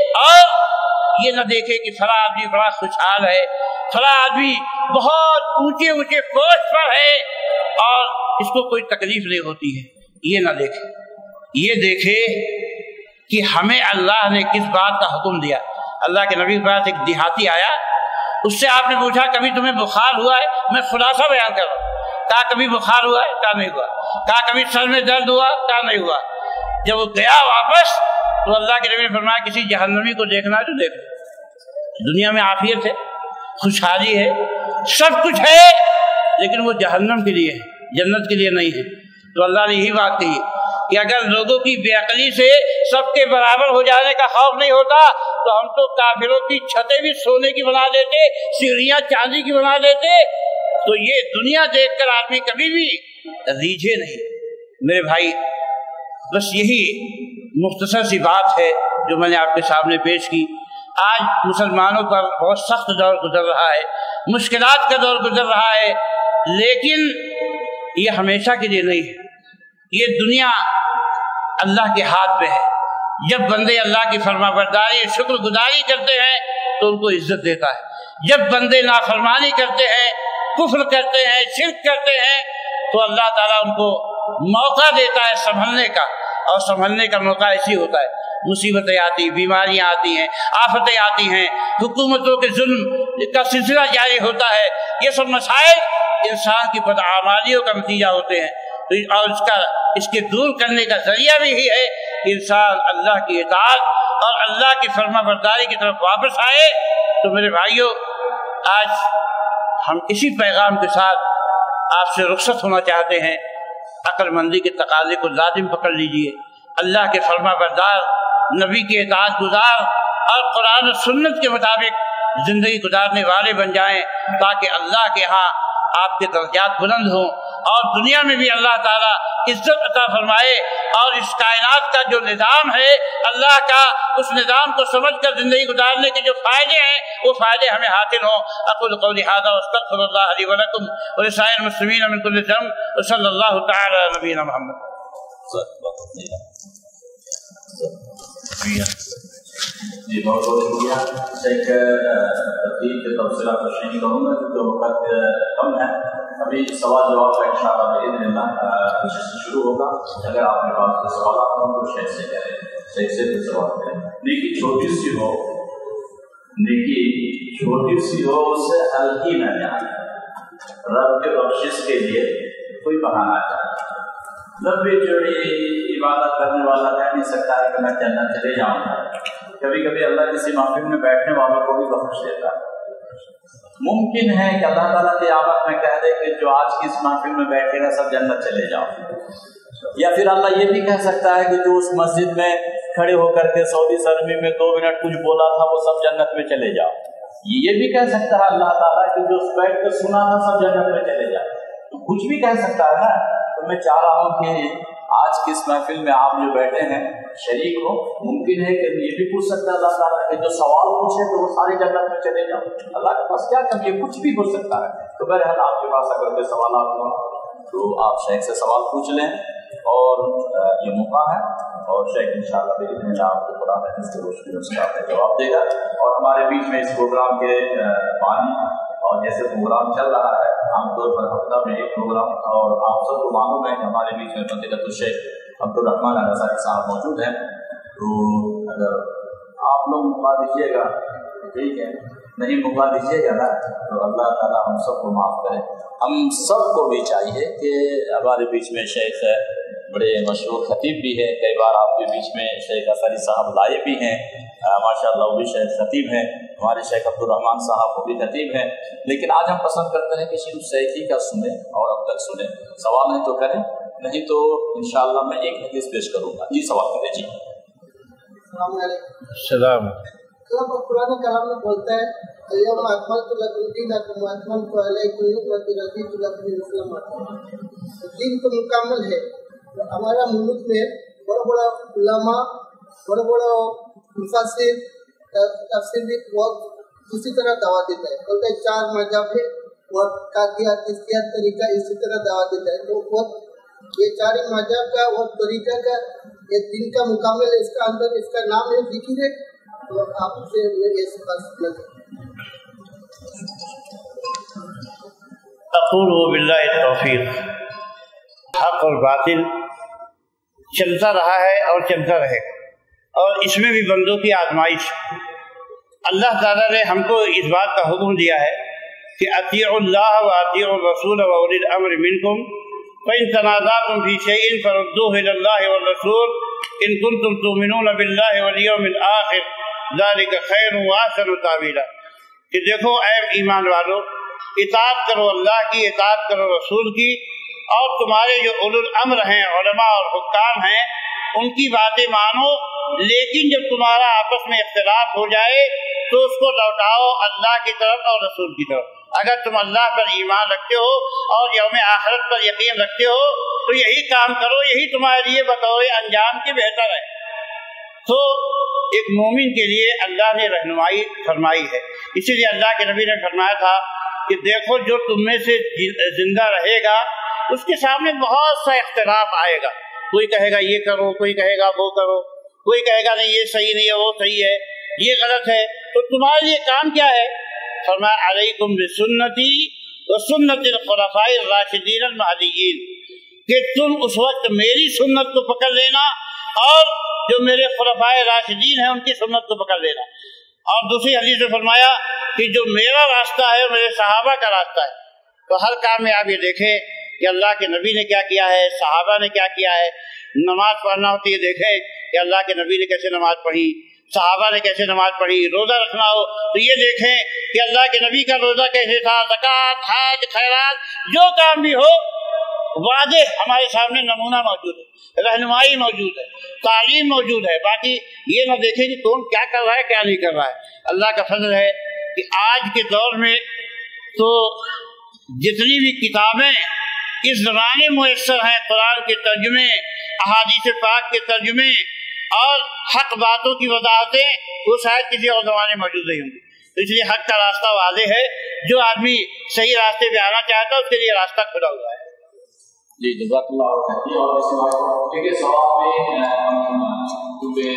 اور یہ نہ دیکھے کہ فلاں آدمی بڑا خوشحال ہے, فلاں آدمی بہت اونچے اونچے پوسٹ پر ہے اور اس کو کوئی تکلیف نہیں ہوتی ہے. یہ نہ دیکھے, یہ دیکھے کہ ہمیں اللہ نے کس بات کا حکم دیا. اللہ کے نبی کے پاس ایک دیہاتی آیا, اس سے آپ نے پوچھا کبھی تمہیں بخار ہوا ہے؟ میں خلاصہ بیان کر رہا ہوں. کہا کبھی بخار ہوا ہے؟ کہا نہیں ہوا. کہا کبھی سر میں درد ہوا؟ کہا نہیں ہوا. جب وہ گیا واپس تو اللہ کے نبی نے فرمایا کسی جہنمی کو دیکھنا ہے تو دیکھو, دنیا میں عافیت ہے, خوشحالی ہے, سب کچھ ہے, لیکن وہ جہنم کے لیے ہے, جنت کے لیے نہیں ہے. تو اللہ نے یہی بات کہی کہ اگر لوگوں کی بے عقلی سے سب کے برابر ہو جانے کا خوف نہیں ہوتا تو ہم تو کافروں کی چھتیں بھی سونے کی بنا دیتے, سیڑھیاں چاندی کی بنا دیتے. تو یہ دنیا دیکھ کر آدمی کبھی بھی ریجھے نہیں. میرے بھائی, بس یہی مختصر سی بات ہے جو میں نے آپ کے سامنے پیش کی. آج مسلمانوں پر بہت سخت دور گزر رہا ہے, مشکلات کا دور گزر رہا ہے, لیکن یہ ہمیشہ کے لیے نہیں ہے. یہ دنیا اللہ کے ہاتھ میں ہے. جب بندے اللہ کی فرما برداری شکر گزاری کرتے ہیں تو ان کو عزت دیتا ہے. جب بندے نافرمانی کرتے ہیں, کفر کرتے ہیں, شرک کرتے ہیں, تو اللہ تعالیٰ ان کو موقع دیتا ہے سنبھلنے کا, اور سنبھلنے کا موقع ایسی ہوتا ہے مصیبتیں آتی, بیماریاں آتی ہیں, آفتیں آتی ہیں, حکومتوں کے ظلم کا سلسلہ جاری ہوتا ہے. یہ سب مسائل انسان کی بدعمالیوں کا نتیجہ ہوتے ہیں, اور اس کا اس کے دور کرنے کا ذریعہ بھی ہی ہے کہ انسان اللہ کی اطاعت اور اللہ کی فرما برداری کی طرف واپس آئے. تو میرے بھائیوں, آج ہم اسی پیغام کے ساتھ آپ سے رخصت ہونا چاہتے ہیں. عقل مندی کے تقاضے کو لازم پکڑ لیجئے, اللہ کے فرما بردار, نبی کے اطاعت گزار اور قرآن و سنت کے مطابق زندگی گزارنے والے بن جائیں, تاکہ اللہ کے ہاں آپ کے درجات بلند ہوں اور دنیا میں بھی اللہ تعالیٰ عزت عطا فرمائے, اور اس کائنات کا جو نظام ہے اللہ کا, اس نظام کو سمجھ کر زندگی گزارنے کے جو فائدے ہیں وہ فائدے ہمیں حاصل ہوں. اقول قولی ھذا واستغفر اللہ لی ولکم ولسائر المسلمین من کل ذنب وصلی اللہ تعالی علی نبینا محمد. جی بہت بہت شکریہ. ایک تقریر کے تفصیلات تشریح نہیں کروں گا کیونکہ وقت کم ہے. ابھی سوال جواب کا انشاءاللہ باذن اللہ شروع ہوگا. اگر آپ کے پاس کوئی سوالات ہوں تو شیخ سے کریں, شیخ سے بھی سوال کریں. نیکی چھوٹی سی ہو, نیکی چھوٹی سی ہو, اس سے ہلکی نہ جائے. رب کے بخشش کے لیے کوئی بہانہ چاہیے. لمبی چوڑی عبادت کرنے والا کہہ نہیں سکتا ہے کہ میں جنت چلے جاؤں گا. کبھی کبھی اللہ کسی محفل میں بیٹھنے والوں کو بھی بخش دیتا ہے. ممکن ہے کہ اللہ تعالیٰ قیامت میں کہہ دے کہ جو آج کی اس محفل میں بیٹھے گا سب جنت چلے جاؤ. یا پھر اللہ یہ بھی کہہ سکتا ہے کہ جو اس مسجد میں کھڑے ہو کر کے سعودی سرمی میں دو منٹ کچھ بولا تھا وہ سب جنت میں چلے جاؤ. یہ بھی کہہ سکتا ہے اللہ تعالیٰ کہ جو بیٹھ کے سنا تھا سب جنت میں چلے جاؤ. تو کچھ بھی کہہ سکتا ہے نا. تو میں چاہ رہا ہوں کہ آج کی اس محفل میں آپ جو بیٹھے ہیں شریک ہو, ممکن ہے کہ یہ بھی پوچھ سکتا ہے اللہ تعالیٰ کہ جو سوال پوچھے تو وہ ساری جنت میں چلے جاؤ. اللہ کے پاس کیا کمی ہے, کچھ بھی ہو سکتا ہے. تو بہرحال آپ کے پاس اگر کوئی سوالات ہوں تو آپ شیخ سے سوال پوچھ لیں, اور یہ موقع ہے, اور شیخ انشاءاللہ باذن اللہ آپ کو قرآن حدیث کی روشنی میں آپ کا جواب دے گا. اور ہمارے بیچ میں اس پروگرام کے بانی اور جیسے پروگرام چل رہا ہے عام طور پر ہفتہ میں ایک پروگرام, اور آپ سب کو معلوم ہے کہ ہمارے بیچ میں فضیلت الشیخ عبدالرحمن انصاری صاحب موجود ہیں. تو اگر آپ لوگ موقع دیجیے گا ٹھیک ہے, نہیں موقع دیجیے گا نا تو اللہ تعالیٰ ہم سب کو معاف کرے. ہم سب کو بھی چاہیے کہ ہمارے بیچ میں شیخ بڑے مشہور خطیب بھی ہیں, کئی بار آپ کے بیچ میں شیخ اثری صاحب لائے بھی ہیں, ماشاء اللہ وہ بھی شیخ خطیب ہیں. ہمارے شیخ عبدالرحمن صاحب وہ بھی خطیب ہیں. لیکن آج ہم پسند کرتے ہیں کہ صرف شیخ ہی کا سنیں اور اب تک سنیں. سوال نہیں تو کریں, نہیں تو انشاءاللہ میں ایک حدیث پیش کروں گا. جی سوال کریں. جی السلام علیکم. السلام. قرآن کلام میں بولتا ہے اليوم اکملت لکم دینکم واتممت علیکم نعمتی ورضیت لکم الاسلام دین تو مکمل ہے. ہمارا ملک میں बड़ा बड़ा उलमा, बड़ा बड़ा मुफस्सिर, तफसीर भी बहुत इसी तरह दावा देता है। बोलते हैं चार मजहब है और कादियात इस्तियात तरीका इसी तरह दावा देता है। तो बहुत ये चार मजहब का और तरीका का ये दिन का मुकाबला इसका अंदर इसका नाम है जिक्र है। तो आपसे मेरी ऐसी बात सुनना अक़ूल बिल्लाहि तौफ़ीक़। हक़ और बातिल चलता रहा है और चलता रहेगा, और इसमें भी बंदों की आजमाइश। अल्लाह ताला ने हमको इस बात का हुक्म दिया है कि अतीउल्लाह व अतीउर रसूल व उलिल अम्र मिनकुम फ़इन तनाज़अतुम फ़ी शैइन फरुद्दूहु इलल्लाहि वर रसूल इन कुंतुम तु'मिनूना बिल्लाहि वल यौमिल आखिर ज़ालिका खैरुन व अहसनु तावीला। कि देखो ऐ ईमान वालों, इताअत करो अल्लाह की, इताअत करो रसूल की, और तुम्हारे जो उलुल अम्र हैं, उलमा और हुक्काम हैं, उनकी बातें मानो। लेकिन जब तुम्हारा आपस में इख्तिलाफ हो जाए तो उसको लौटाओ अल्लाह की तरफ और रसूल की तरफ। अगर तुम अल्लाह पर ईमान रखते हो और यौम आखिरत पर यकीन रखते हो तो यही काम करो, यही तुम्हारे लिए बतौर अंजाम के बेहतर है। तो एक मोमिन के लिए अल्लाह ने रहनुमाई फरमाई है। इसीलिए अल्लाह के नबी ने फरमाया था कि देखो जो तुम में से जिंदा रहेगा उसके सामने बहुत सा इख्तिलाफ आएगा। कोई कहेगा ये करो, कोई कहेगा वो करो, कोई कहेगा नहीं ये सही नहीं है, वो सही है, ये गलत है। तो तुम्हारे लिए काम क्या है? फरमाया अलैकुम बिसुन्नती व सुन्नतिल खुलफाए राशिदीन अल महदीयीन, कि तुम उस वक्त मेरी सुन्नत को पकड़ लेना और जो मेरे खुलफाए राशिदीन हैं उनकी सुन्नत को पकड़ लेना। और दूसरी हदीस में फरमाया कि जो मेरा रास्ता है मेरे सहाबा का रास्ता है। तो हर काम में आप ये देखें कि अल्लाह के नबी ने क्या किया है, सहाबा ने क्या किया है। नमाज पढ़ना होती है, देखें कि अल्लाह के नबी ने कैसे नमाज पढ़ी, सहाबा ने कैसे नमाज पढ़ी। रोज़ा रखना हो तो ये देखें कि अल्लाह के नबी का रोज़ा कैसे था। ज़कात, हज, खैरात, जो काम भी हो वादे हमारे सामने नमूना मौजूद है, रहनुमाई मौजूद है, तालीम मौजूद है। बाकी ये ना देखें कि कौन क्या कर रहा है क्या नहीं कर रहा है। अल्लाह का फजल है कि आज के दौर में तो जितनी भी किताबें इस ज़माने मुयस्सर हैं, कुरान के तर्जुमे, अहादीस पाक के तर्जुमे और हक बातों की वजाहतें, वो शायद किसी और ज़माने मौजूद नहीं होंगी। तो इसलिए हक का रास्ता वाज़ेह है। जो आदमी सही रास्ते पे आना चाहता है उसके लिए रास्ता खुला हुआ है। जी जज़ाकल्लाह। और ठीक है, सवाल में क्योंकि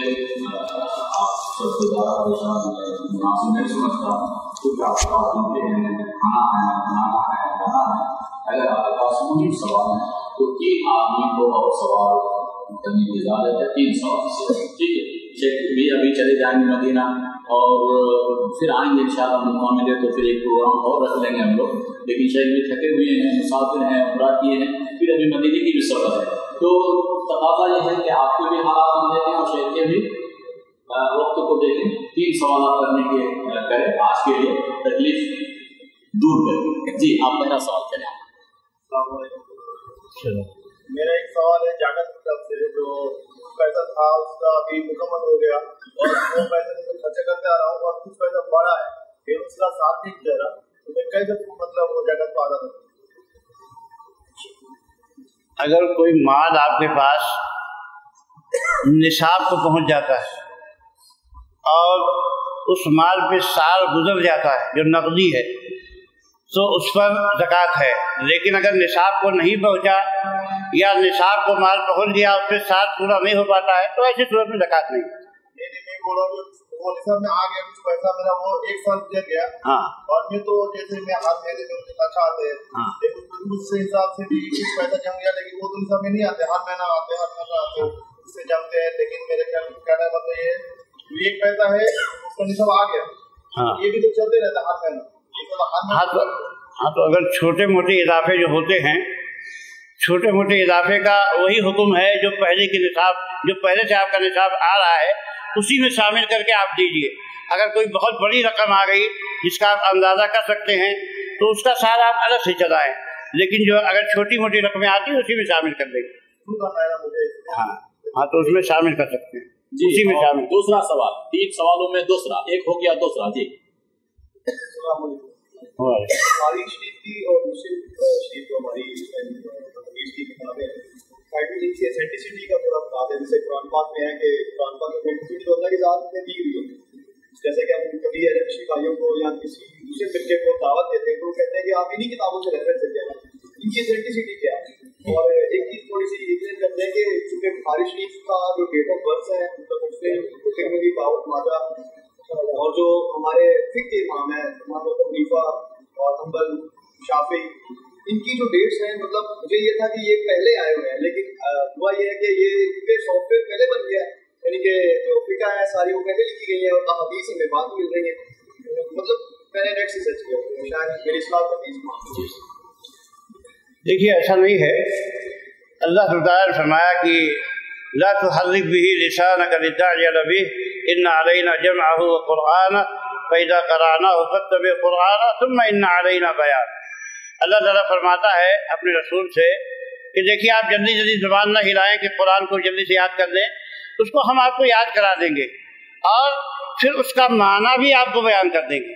मुनासिब नहीं समझता क्योंकि आप सुनते हैं खाना है बनाना है खाना है। अगर आपके पास मुहिम सवाल है तो तीन आदमी को और सवाल करने की इजाज़त है, तीन सवाल से। ठीक है, शेख भी अभी चले जाएंगे मदीना और फिर आएंगे इंशाअल्लाह, मौका मिले तो फिर एक प्रोग्राम और रख लेंगे हम लोग। लेकिन शेख भी थके हुए हैं, मुसाफिर हैं, उम्रा किए हैं, फिर अभी मदीने की भी सफ़र है। तो तकाज़ा ये है कि आपके भी हालात हम देखें और शेख के भी वक्त को देखें। तीन सवाल करने के करें आज के लिए, तकलीफ दूर करें। जी आप पहला सवाल करें। मेरा एक सवाल है जागत की तरफ से, जो पैसा था उसका अभी मुकम्मल हो गया और वो पैसे में खर्चा करते आ रहा हूँ और कुछ पैसा बड़ा है, फिर उसका साथ नहीं दे रहा, तो मैं कैसे मतलब वो जगत को आधा करूँ? अगर कोई माल आपके पास निसाब को पहुंच जाता है और उस माल पे साल गुजर जाता है जो नकदी है, तो उस पर ज़कात है। लेकिन अगर निसाब को नहीं पहुंचा या निसाब को माल पहुंच गया उस पर साल पूरा नहीं हो पाता है तो ऐसी सूरत में ज़कात नहीं। वो निसाब में आ गया, कुछ पैसा मेरा वो एक साल गुजर गया। हाँ। और मैं तो जैसे मैं हर महीने में उसे रखा आते हैं, हाँ। लेकिन उससे हिसाब से भी कुछ पैसा जम गया, लेकिन वो तो निसाब में नहीं आते, हर महीना आते हैं, हर महीना आते हैं, उससे जमते हैं। लेकिन मेरे कहना मतलब ये एक पैसा है उसका निसाब आ गया, हाँ। ये भी तो चलते रहता है हर महीना। हाँ तो हाँ तो अगर छोटे मोटे इजाफे जो होते हैं, छोटे मोटे इजाफे का वही हुक्म है जो पहले के निसाब, जो पहले से आपका निसाब आ रहा है उसी में शामिल करके आप दीजिए। अगर कोई बहुत बड़ी रकम आ गई जिसका आप अंदाज़ा कर सकते हैं तो उसका सारा आप अलग से चलाएं, लेकिन जो अगर छोटी मोटी रकमें आती है उसी में शामिल कर देंगे। हाँ हाँ तो उसमें शामिल कर सकते हैं, उसी में शामिल। दूसरा सवाल, तीन सवालों में दूसरा एक हो गया, दूसरा जी हमारी शरीफ की और दूसरी शरीफ हमारी एसेंटिसिटी का थोड़ा बता दें, जैसे कुरान पाक में है कि कुरान पाक में एसेंटिसिटी होता है कि ज़ात में दी हुई होती है, जैसे कि हम कभी रक्षी भाइयों को या किसी दूसरे बच्चे को दावत देते हैं तो कहते हैं कि आप इन्हीं किताबों से रेफरेंस देते हैं, इनकी एसेंटिसिटी क्या है। और एक चीज़ थोड़ी सी ये करते हैं कि चूँकि बुखारी शरीफ का जो डेट ऑफ बर्थ है मतलब उसमें तिरमिज़ी, दाऊद, माजा और जो हमारे फिक्र के इमाम हैं इमाम अबू हनीफा और हम्बल, शाफी, इनकी जो डेट्स हैं मतलब मुझे ये था कि ये पहले आए हुए हैं, लेकिन हुआ ये है कि ये सॉफ्टवेयर पहले बन गया, यानी कि जो फिका है सारी वो पहले लिखी गई है और अहादीस हमें बाद में मिल रही है, मतलब मैंने नेट से सर्च किया, शायद मेरी सलाह हदीस। देखिए ऐसा नहीं है, अल्लाह ताला ने फरमाया कि ला तुहर्रिक बिही लिसानक लितअजल बिही इन्ना अलैना जमअहु व क़ुरआनहु फ़इज़ा क़रअनाहु फ़त्तबि क़ुरआनहु सुम्मा इन्ना अलैना बयान। अल्लाह ताला फरमाता है अपने रसूल से कि देखिए आप जल्दी जल्दी ज़बान न हिलाएं कि कुरान को जल्दी से याद कर लें, उसको हम आपको याद करा देंगे और फिर उसका माना भी आपको बयान कर देंगे।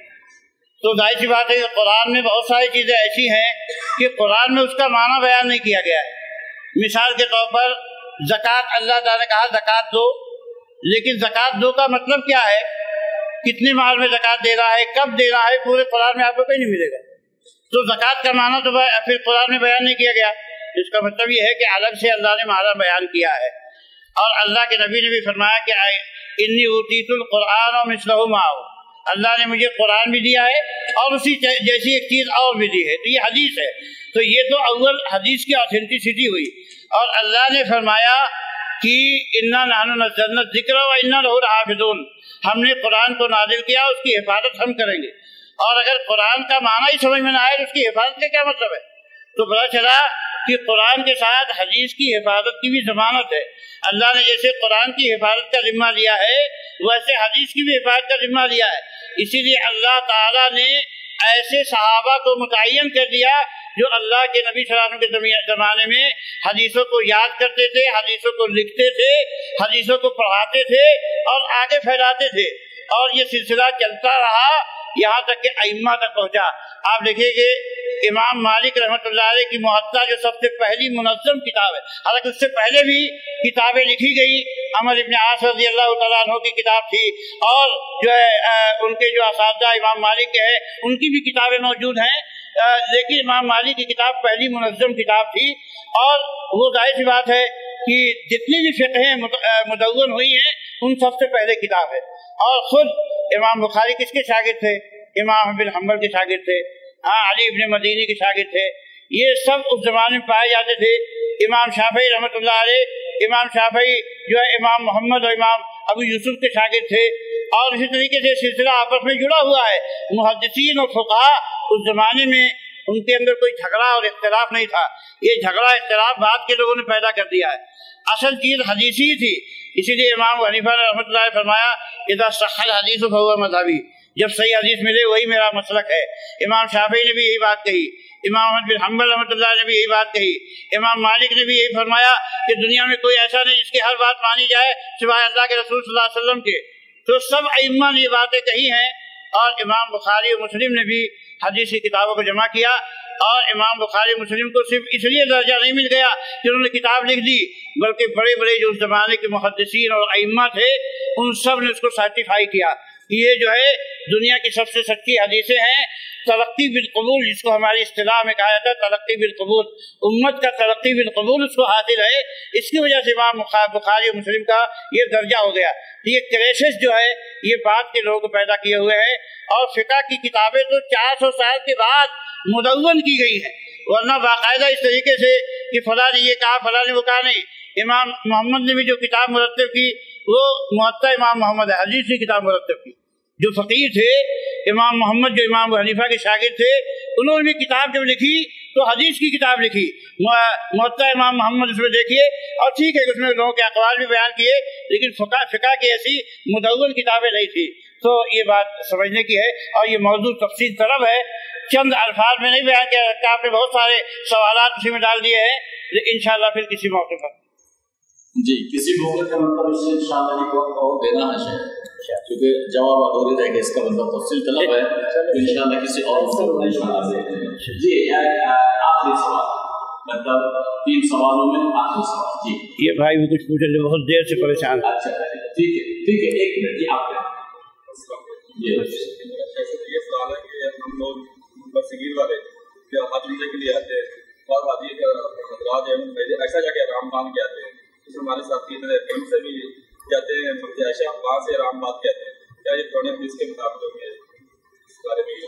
तो जाहिर सी बात है कि कुरान में बहुत सारी चीज़ें ऐसी हैं कि कुरान में उसका माना बयान नहीं किया गया है। मिसाल के तौर पर ज़कात, अल्लाह ताला ने कहा ज़कात दो, लेकिन ज़कात दो का मतलब क्या है, कितनी माल में ज़कात दे रहा है, कब दे रहा है, पूरे कुरान में आपको कहीं नहीं मिलेगा। तो ज़कात का माना तो फिर कुरान में बयान नहीं किया गया, इसका मतलब ये है कि अलग से अल्लाह ने माना बयान किया है। और अल्लाह के नबी ने भी फरमाया कि इन्नी ऊतीतुल कुरान और मिसलहु माहु, अल्लाह ने मुझे कुरान भी दिया है और उसी जैसी एक चीज़ और भी दी है। तो ये हदीस है, तो ये तो अव्वल हदीस की ऑथेंटिसिटी हुई। और अल्लाह ने फरमाया कि इन्ना नहनु नज़्ज़लना ज़िक्र व इन्ना लहु लहाफ़िज़ून, हमने कुरान को नाज़िल किया, उसकी हिफाजत हम करेंगे। और अगर कुरान का माना ही समझ में ना आए तो उसकी हिफाजत का क्या मतलब है। तो पता चला कि कुरान के साथ हदीस की हिफाजत की भी ज़मानत है। अल्लाह ने जैसे कुरान की हिफाजत का जिम्मा लिया है वैसे हदीस की भी हिफाजत का जिम्मा लिया है। इसीलिए अल्लाह ताला ने ऐसे सहाबा को मुतय्यन कर दिया जो अल्लाह के नबी सल्लल्लाहु अलैहि वसल्लम के ज़माने में हदीसों को याद करते थे, हदीसों को लिखते थे, हदीसों को पढ़ाते थे और आगे फैलाते थे। और ये सिलसिला चलता रहा यहाँ तक कि अइम्मा तक पहुँचा। आप देखिए इमाम मालिक रहमतुल्लाह अलैह की मुहत्ता जो सबसे पहली मुनज़्ज़म किताब है, हालांकि उससे पहले भी किताबें लिखी गई, अमर इब्न आस रज़ी अल्लाह तआला अन्हु की किताब थी और जो है आ, उनके जो असातिज़ा इमाम मालिक के हैं उनकी भी किताबें मौजूद हैं, आ, लेकिन इमाम मालिक की किताब पहली मुनज़्ज़म किताब थी। और वो जाहिर सी बात है कि जितनी भी फ़िक़्हें मुदव्वन हुई हैं उन सबसे पहले किताब है। और ख़ुद इमाम बुखारी किसके शागिर्द थे? इमाम बिन हम्बल के शागिर्द थे, हाँ अली इब्न मदीनी के शागिर्द थे। ये सब उस ज़माने में पाए जाते थे। इमाम शाफ़ी रहमतुल्लाह अलैह, इमाम शाफ़ी जो है इमाम मोहम्मद और इमाम अबू यूसुफ के शागिर्द थे। और इसी तरीके से सिलसिला आपस में जुड़ा हुआ है। मुहद्दिसीन और फुक़हा उस ज़माने में उनके अंदर कोई झगड़ा और इख्तिलाफ नहीं था। ये झगड़ा इख्तिलाफ बाद के लोगों ने पैदा कर दिया है। असल चीज़ हदीसी ही थी। इसीलिए इमाम अबू हनीफा ने रहमतुल्लाह अलैह फरमाया इज़ा सह्हल हदीस फहुवा मज़हबी, जब सही हदीस मिले वही मेरा मसलक है। इमाम शाफ़ी ने भी यही बात कही, इमाम अहमद बिन हम्बल रहमतुल्लाह ने भी यही बात कही, इमाम मालिक ने भी यही फरमाया कि दुनिया में कोई ऐसा नहीं जिसकी हर बात मानी जाए सिवाय अल्लाह के रसूल सल्लल्लाहु अलैहि वसल्लम के। तो सब अइम्मा ने ये बातें कही हैं। और इमाम बुखारी और मुस्लिम ने भी हदीस की किताबों को जमा किया। और इमाम बुखारी मुस्लिम को सिर्फ इसलिए दर्जा नहीं मिल गया कि उन्होंने किताब लिख दी, बल्कि बड़े बड़े जो उस ज़माने के मुहद्दिसीन और अइम्मा थे उन सब ने उसको सर्टिफाई किया कि ये जो है दुनिया की सबसे सच्ची हदीसें हैं। तरक्की बिल कबूल, जिसको हमारी इस्तिलाह में कहा जाता है तरक्की बिल कबूल, उम्मत का तरक्की बिल कबूल उसको हासिल है। इसकी वजह से इमाम बुखारी और मुस्लिम का ये दर्जा हो गया। ये क्रैशेस जो है ये बाद के लोगों को पैदा किए हुए हैं। और फ़िक़्ह की किताबें तो चार सौ साल के बाद मुदव्वन की गई है, वरना बाकायदा इस तरीके से कि फलां ने ये कहा फलां ने वो कहा नहीं। इमाम मोहम्मद ने भी जो किताब मुरत्तब की वो मुअत्ता इमाम मोहम्मद है, हदीस की किताब मुरत्तब की। जो फ़कीह थे इमाम मोहम्मद जो इमाम अबू हनीफा के शागिर्द थे, उन्होंने भी किताब जब लिखी तो हदीस की किताब लिखी, मुअत्ता इमाम मोहम्मद उसमें देखिए। और ठीक है उसमें लोगों के अक़वाल भी बयान किए, लेकिन फ़िक़्ह फ़िक़्ह की ऐसी मुदव्वन किताबें नहीं थी। तो ये बात समझने की है। और ये मौजूद तफसील तलब है, चंद अल्फाज में नहीं बयान किया सकता। आपने बहुत सारे सवालात उसी में डाल दिए हैं, लेकिन इंशाअल्लाह फिर किसी मौके पर जी किसी मौके पर मतलब इससे इंशाअल्लाह एक वक्त और देना है शायद, क्योंकि जवाब अधूरे रह गए, इसका मतलब तफसील तलब है, तो इंशाअल्लाह किसी और मौके पर इंशाअल्लाह देंगे। जी आखिरी सवाल مطلب تین سوالوں میں آخری سوال. جی یہ بھائی بھی کچھ پوچھے جو بہت دیر سے پریشان ہے. اچھا ٹھیک ہے ٹھیک ہے ایک منٹ. جی آپ یہ سوال ہے کہ ہم لوگ برصغیر والے کیا حج عمرے کے لیے آتے ہیں اور حاجی کا حضرات ایسا جا کے رام بان کے آتے ہیں. اس ہمارے ساتھی ان سے بھی جاتے ہیں عائشہ وہاں سے رام بات کہتے ہیں. کیا یہ قرآن حدیث کے مطابق ہوں گے اس بارے میں؟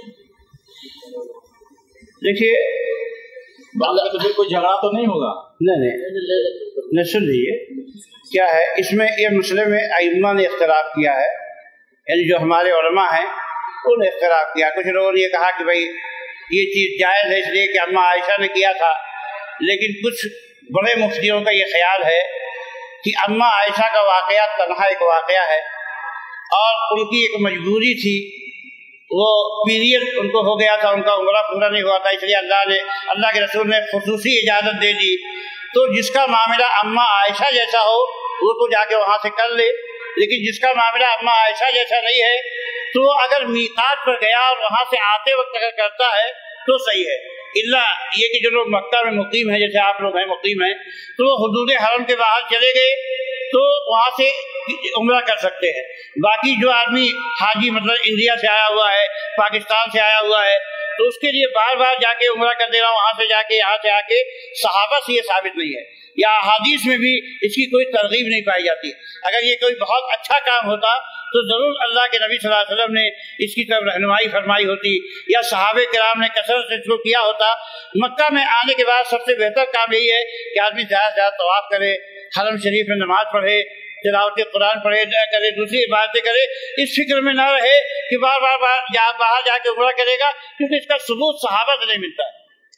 دیکھیے بعد میں تو پھر کوئی جھگڑا تو نہیں ہوگا. نہیں نہیں سن لیجیے کیا ہے اس میں. یہ مسئلے میں ائمہ نے اختلاف کیا ہے, یعنی جو ہمارے علماء ہیں انہوں نے اختلاف کیا. کچھ لوگوں نے یہ کہا کہ بھائی یہ چیز جائز ہے اس لیے کہ اماں عائشہ نے کیا تھا, لیکن کچھ بڑے مفتیوں کا یہ خیال ہے کہ اماں عائشہ کا واقعہ تنہا ایک واقعہ ہے اور ان کی ایک مجبوری تھی, وہ پیریڈ ان کو ہو گیا تھا, ان کا عمرہ پورا نہیں ہوا تھا, اس لیے اللہ نے اللہ کے رسول نے خصوصی اجازت دے دی. تو جس کا معاملہ اماں عائشہ جیسا ہو وہ تو جا کے وہاں سے کر لے, لیکن جس کا معاملہ اماں عائشہ جیسا نہیں ہے تو وہ اگر میقات پر گیا اور وہاں سے آتے وقت اگر کرتا ہے تو صحیح ہے. اللہ یہ کہ جو لوگ مکہ میں مقیم ہیں جیسے آپ لوگ ہیں مقیم ہیں تو وہ حدود حرم کے باہر چلے گئے تو وہاں سے عمرہ کر سکتے ہیں. باقی جو آدمی حاجی مطلب انڈیا سے آیا ہوا ہے, پاکستان سے آیا ہوا ہے, تو اس کے لیے بار بار جا کے عمرہ کر دینا, وہاں سے جا کے یہاں سے آ کے صحابہ سے یہ ثابت نہیں ہے, یا احادیث میں بھی اس کی کوئی ترغیب نہیں پائی جاتی. اگر یہ کوئی بہت اچھا کام ہوتا تو ضرور اللہ کے نبی صلی اللہ علیہ وسلم نے اس کی طرف رہنمائی فرمائی ہوتی, یا صحابہ کرام نے کثرت سے شروع کیا ہوتا. مکہ میں آنے کے بعد سب سے بہتر کام یہی ہے کہ آدمی زیادہ سے زیادہ طواف کرے, حرم شریف میں نماز پڑھے, تلاوت قرآن پڑھے کرے, دوسری عبادتیں کرے, اس فکر میں نہ رہے کہ بار بار بار جا باہر جا کے عمرہ کرے گا, کیونکہ اس کا ثبوت صحابہ سے نہیں ملتا ہے.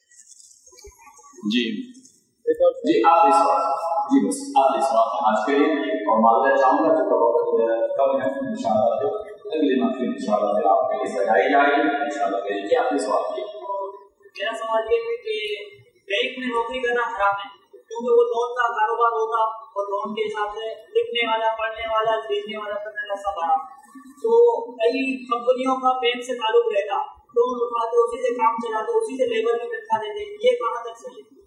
جی جی آپ اس وقت جی بس آپ اس وقت آج کے لیے اور معذرت چاہوں گا جو کب ہے انشاءاللہ اگلی محفل انشاءاللہ پھر آپ کے لیے سجائی جائے گی انشاءاللہ. کیا آپ اس وقت کیے؟ میرا سوال یہ ہے کہ بینک میں نوکری کرنا حرام ہے کیونکہ وہ لون کا کاروبار ہوگا اور لون کے حساب سے لکھنے والا, پڑھنے والا, خریدنے والا, کرنے والا سب حرام. تو کئی کمپنیوں کا بینک سے تعلق رہتا, لون اٹھاتے اسی سے کام چلاتے, اسی سے لیبر میں تنخواہ دیتے, یہ کہاں تک صحیح ہے؟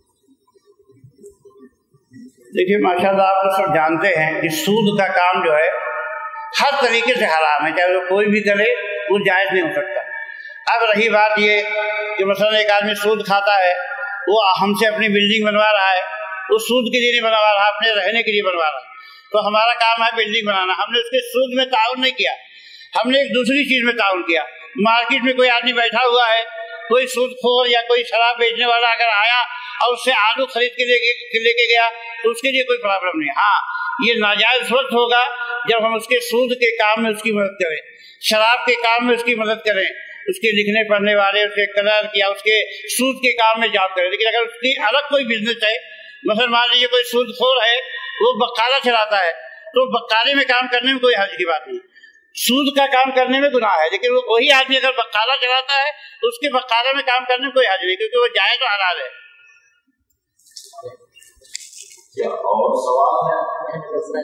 دیکھیے ماشاء اللہ آپ تو سب جانتے ہیں کہ سود کا کام جو ہے ہر طریقے سے حرام ہے, چاہے وہ کوئی بھی کرے وہ جائز نہیں ہو سکتا. اب رہی بات یہ کہ مثلا ایک آدمی سود کھاتا ہے, وہ ہم سے اپنی بلڈنگ بنوا رہا ہے, وہ سود کے لیے نہیں بنوا رہا, اپنے رہنے کے لیے بنوا رہا, تو ہمارا کام ہے بلڈنگ بنانا. ہم نے اس کے سود میں تعاون نہیں کیا, ہم نے ایک دوسری چیز میں تعاون کیا. مارکیٹ میں کوئی آدمی بیٹھا ہوا ہے, کوئی سود خور یا کوئی شراب بیچنے والا اگر آیا اور اس سے آلو خرید کے لے کے گیا تو اس کے لیے کوئی پرابلم نہیں. ہاں یہ ناجائز وقت ہوگا جب ہم اس کے سود کے کام میں اس کی مدد کریں, شراب کے کام میں اس کی مدد کریں, اس کے لکھنے پڑھنے والے, اس کے کلر یا اس کے سود کے کام میں جاب کریں. لیکن اگر اس کی الگ کوئی بزنس ہے, مثلا مان لیجیے کوئی سود خور ہے وہ بقالہ چلاتا ہے, تو بقالے میں کام کرنے میں کوئی حرج کی بات نہیں, سود کا کام کرنے میں گناہ ہے. لیکن وہ وہی آدمی اگر بقالہ چلاتا ہے تو اس کے بقالے میں کام کرنے میں کوئی حرج نہیں, کیونکہ وہ جائز و حلال ہے. کیا اور سوال ہے؟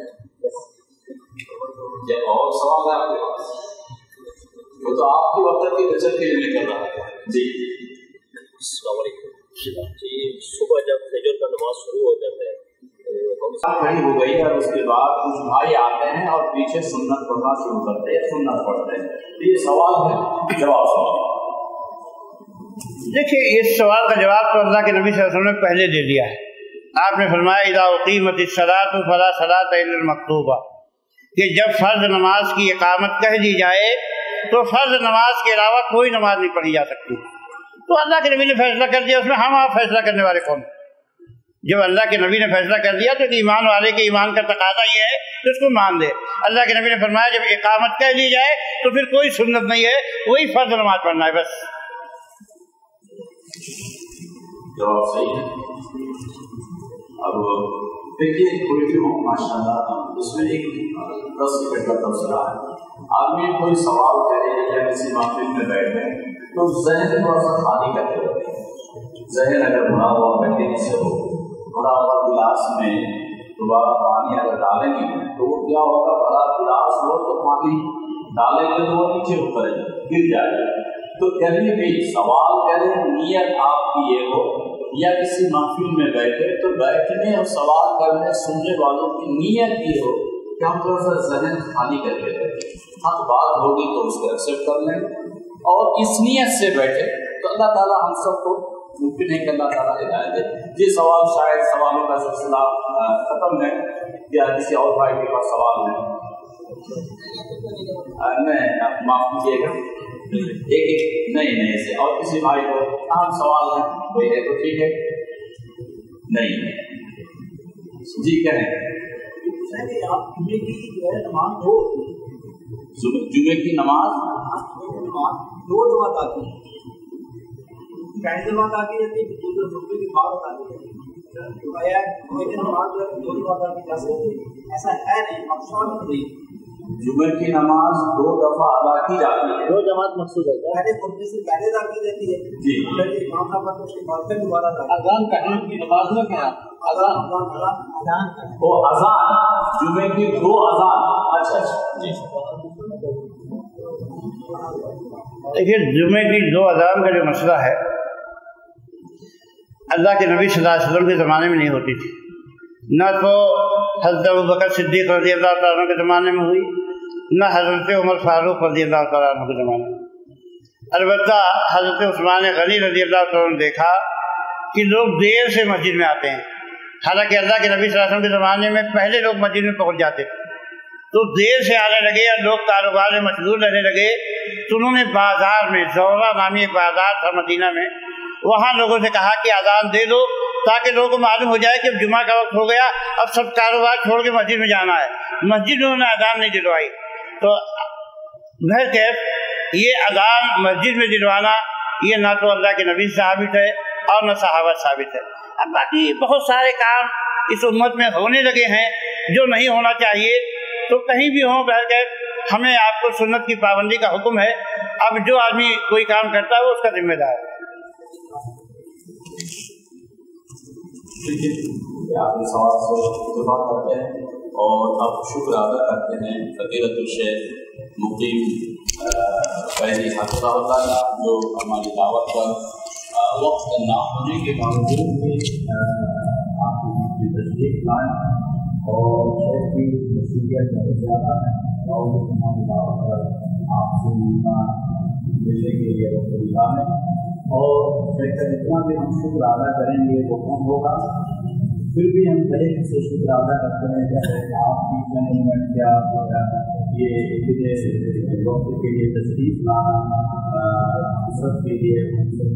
کیا اور سوال ہے آپ کے پاس؟ وہ تو آپ کی وقت کی بچت کے لیے کر رہا ہے. جی السلام علیکم. جی صبح جب فجر کا نماز شروع ہو جاتا ہے کھڑی ہو گئی ہے اور اس کے بعد کچھ بھائی آتے ہیں اور پیچھے سنت پڑھنا شروع کرتے ہیں, سنت پڑھتے ہیں. یہ سوال ہے, جواب سوال. دیکھیے اس سوال کا جواب تو اللہ کے نبی صلی اللہ علیہ وسلم نے پہلے دے دیا ہے. آپ نے فرمایا اذا اقیمت الصلاۃ فلا صلاۃ الا المکتوبہ, کہ جب فرض نماز کی اقامت کہہ دی جائے تو فرض نماز کے علاوہ کوئی نماز نہیں پڑھی جا سکتی. تو اللہ کے نبی نے فیصلہ کر دیا, اس میں ہم آپ فیصلہ کرنے والے کون؟ جب اللہ کے نبی نے فیصلہ کر دیا تو ایمان والے کے ایمان کا تقاضا یہ ہے کہ اس کو مان دے. اللہ کے نبی نے فرمایا جب اقامت کہہ دی جائے تو پھر کوئی سنت نہیں ہے, وہی فرض نماز پڑھنا ہے بس. جواب صحیح ہے. اب دیکھیے کوئی بھی ہو ماشاء اللہ اس میں ایک دس منٹ کا تبصرہ ہے. آدمی کوئی سوال کرے یا کسی محفل میں بیٹھے تو ذہن تھوڑا سا خالی کرتے رہتے ہیں. ذہن اگر بھرا ہوا پہلے سے ہو, بھرا ہوا گلاس میں دوبارہ پانی اگر ڈالیں گے تو وہ کیا ہوگا, بڑا گلاس ہو تو پانی ڈالیں گے تو وہ نیچے اترے گر جائے گا. تو کبھی بھی سوال کریں نیت آپ کی یہ ہو یا کسی محفل میں بیٹھے تو بیٹھنے اور سوال کرنے سننے والوں کی نیت یہ ہو کہ ہم تھوڑا سا ذہن خالی کر کے بیٹھے، حق بات ہوگی تو اس کو ایکسیپٹ کر لیں، اور اس نیت سے بیٹھے تو اللہ تعالیٰ ہم سب کو ممکن ہے کہ اللہ تعالیٰ ہدایت دے۔ یہ سوال شاید سوالوں کا سلسلہ ختم ہے یا کسی اور بھائی کے پاس سوال ہے؟ میں معاف کیجیے گا، ایک ایک نہیں نہیں سے اور کسی بھائی کو اہم سوال ہے کوئی ہے تو ٹھیک ہے، نہیں جی کہیں آپ جمعے کی جو ہے نماز دو جمعے کی نماز دو جماعت آتی ہے، پہلی جماعت آتی ہے دوسرے جمعے کی بعد آتی ہے، جمعے کی نماز دو جماعت آتی جا سکتی ہے، ایسا ہے نہیں آپ شارٹ نہیں۔ جمعے کی نماز دو دفعہ ادا کی جاتی ہے، دو جماعت مقصود ہے، پہلے خطبے سے پہلے ادا کی جاتی ہے جی، پھر امام صاحب پر اس کے بعد پھر دوبارہ اذان کہاں کی نماز میں کیا اذان اذان اذان وہ اذان جمعے کی دو اذان، اچھا اچھا جی۔ دیکھیے جمعے کی دو اذان کا جو مسئلہ ہے اللہ کے نبی صلی اللہ علیہ وسلم کے زمانے میں نہیں ہوتی تھی، نہ تو حضرت ابوبکر صدیق رضی اللہ تعالیٰ عنہ کے زمانے میں ہوئی، نہ حضرت عمر فاروق رضی اللہ تعالیٰ عنہ کے زمانے میں۔ البتہ حضرت عثمان غنی رضی اللہ تعالیٰ عنہ نے دیکھا کہ لوگ دیر سے مسجد میں آتے ہیں، حالانکہ اللہ کے نبی صلی اللہ علیہ وسلم کے زمانے میں پہلے لوگ مسجد میں پہنچ جاتے تھے، تو دیر سے آنے لگے اور لوگ کاروبار میں مشغول رہنے لگے، تو انہوں نے بازار میں زورا نامی ایک بازار تھا مدینہ میں، وہاں لوگوں سے کہا کہ اذان دے دو تاکہ لوگوں کو معلوم ہو جائے کہ اب جمعہ کا وقت ہو گیا، اب سب کاروبار چھوڑ کے مسجد میں جانا ہے۔ مسجد میں انہوں نے اذان نہیں دلوائی، تو بہر کیف یہ اذان مسجد میں دلوانا یہ نہ تو اللہ کے نبی سے ثابت ہے اور نہ صحابہ ثابت ہے۔ اب باقی بہت سارے کام اس امت میں ہونے لگے ہیں جو نہیں ہونا چاہیے، تو کہیں بھی ہوں بہر کیف ہمیں آپ کو سنت کی پابندی کا حکم ہے۔ اب جو آدمی کوئی کام کرتا ہے وہ اس کا ذمہ دار ہے۔ آپ کے سوال سے اتفاق کرتے ہیں اور اب شکر ادا کرتے ہیں فضیلت الشیخ مقیم فیضی حفظہ اللہ کا، جو ہماری دعوت پر وقت نہ ہونے کے باوجود بھی آپ کی تشریف لائیں، اور شیخ کی مصیبت بہت زیادہ ہے اور ہماری دعوت پر آپ سے ملنا ملنے کے لیے وقت نکالیں، اور شیخ کا جتنا بھی ہم شکر ادا کریں گے وہ کم ہوگا، پھر بھی ہم دل سے شکر ادا کرتے ہیں کہ آپ کی مینجمنٹ کیا یہ وقت کے لیے تشریف لانا سب کے لیے سب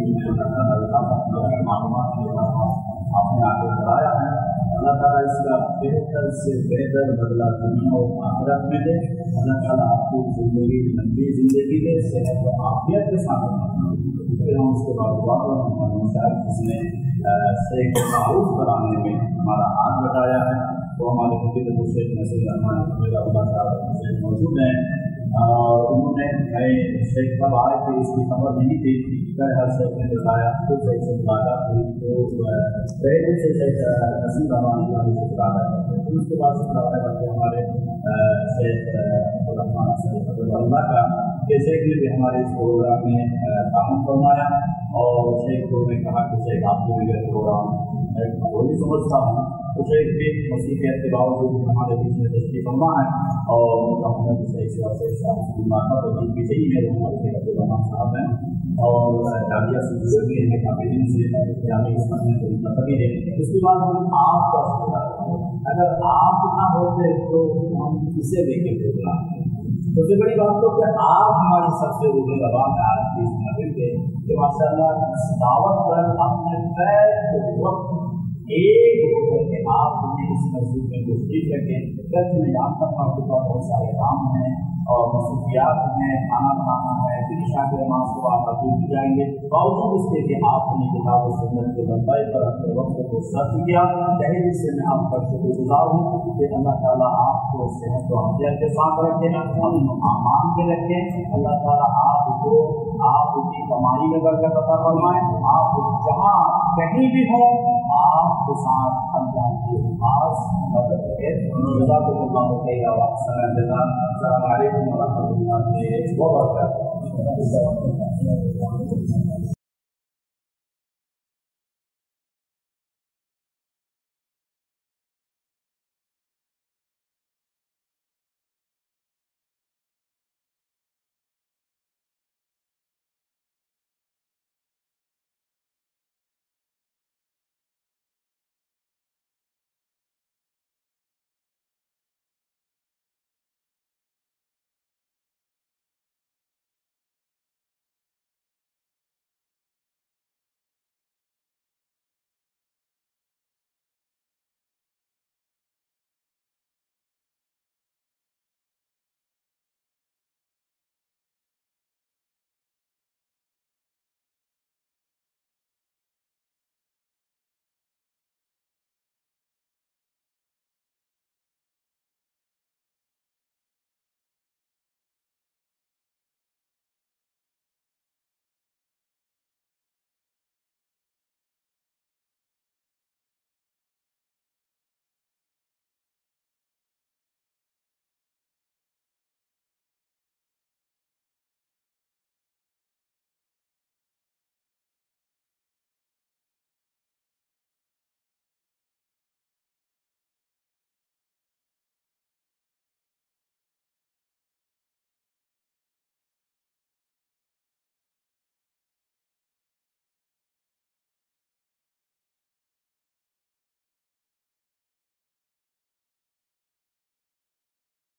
کے معلومات کے آپ نے آگے بڑھایا ہے۔ اللہ تعالیٰ اس کا بہتر سے بہتر بدلا دنیا اور آخرت میں دے۔ اللہ تعالیٰ آپ کو زندگی لمبی زندگی دے، صحت و عافیت کے ساتھ پھر ہم اس کے بعد دعا جس نے شیخ کو معروف کرانے میں ہمارا ہاتھ بٹایا ہے، وہ ہمارے فقیر شیخ نصیر رحمان اللہ صاحب موجود ہیں، اور انہوں نے میں شیخ کب آئے تھے اس کی خبر نہیں تھی، پھر ہر شیخ نے بتایا، پھر شیخ سے بتایا، تو پہلے سے شیخ نصیر رحمان اللہ سے بتایا کرتے، پھر اس کے بعد سے بتایا کرتے ہمارے شیخ عبدالرحمان صاحب فضل اللہ کا، کہ شیخ نے بھی ہمارے اس پروگرام میں تعاون فرمایا، اور شیخ کو میں کہا کہ شیخ آپ کے بغیر پروگرام میں وہ نہیں سمجھتا ہوں، تو شیخ بھی مصیبت کے باوجود ہمارے بیچ میں تشریف فرما ہے، اور میں چاہوں گا کہ شیخ سے اور شیخ صاحب کی ملاقات اور جن پیچھے ہی میرے ہمارے شیخ عبدالرحمان صاحب ہیں، اور جامعہ سے گزر کے ہیں کافی دن سے جامعہ اسلام میں کوئی مطلب ہے۔ اس کے بعد ہم آپ کا شکر ادا کریں، اگر آپ نہ ہوتے تو ہم کسے دیکھیں پروگرام، سب سے بڑی بات تو کہ آپ ہماری سب سے روزے زبان ہے آج کی اس محفل کے، کہ ماشاء اللہ اس دعوت پر اپنے پیر وقت ایک ہو کر کے آپ ہمیں اس مسجد میں تشریف رکھیں۔ گرچہ میں جانتا ہوں آپ کے پاس بہت سارے کام ہیں اور مصروفیات ہیں، کھانا بنانا ہے، پھر عشاء کے نماز کو آپ اپیل کی جائیں گے، باوجود اس کے کہ آپ نے کتاب و سنت کے لمبائی پر اپنے وقت کو صرف کیا، تہذیب سے میں آپ پر شکر گزار ہوں کہ اللہ تعالیٰ آپ کو صحت و عافیت کے ساتھ رکھے، امن و امان کے رکھیں، اللہ تعالیٰ آپ کو آپ کی کمائی میں برکت عطا فرمائیں، آپ جہاں کہیں بھی ہوں آپ کے ساتھ اللہ کی خاص مدد کرے۔ جزاکم اللہ خیرا واحسن الجزاء۔ السلام علیکم ورحمۃ اللہ وبرکاتہ۔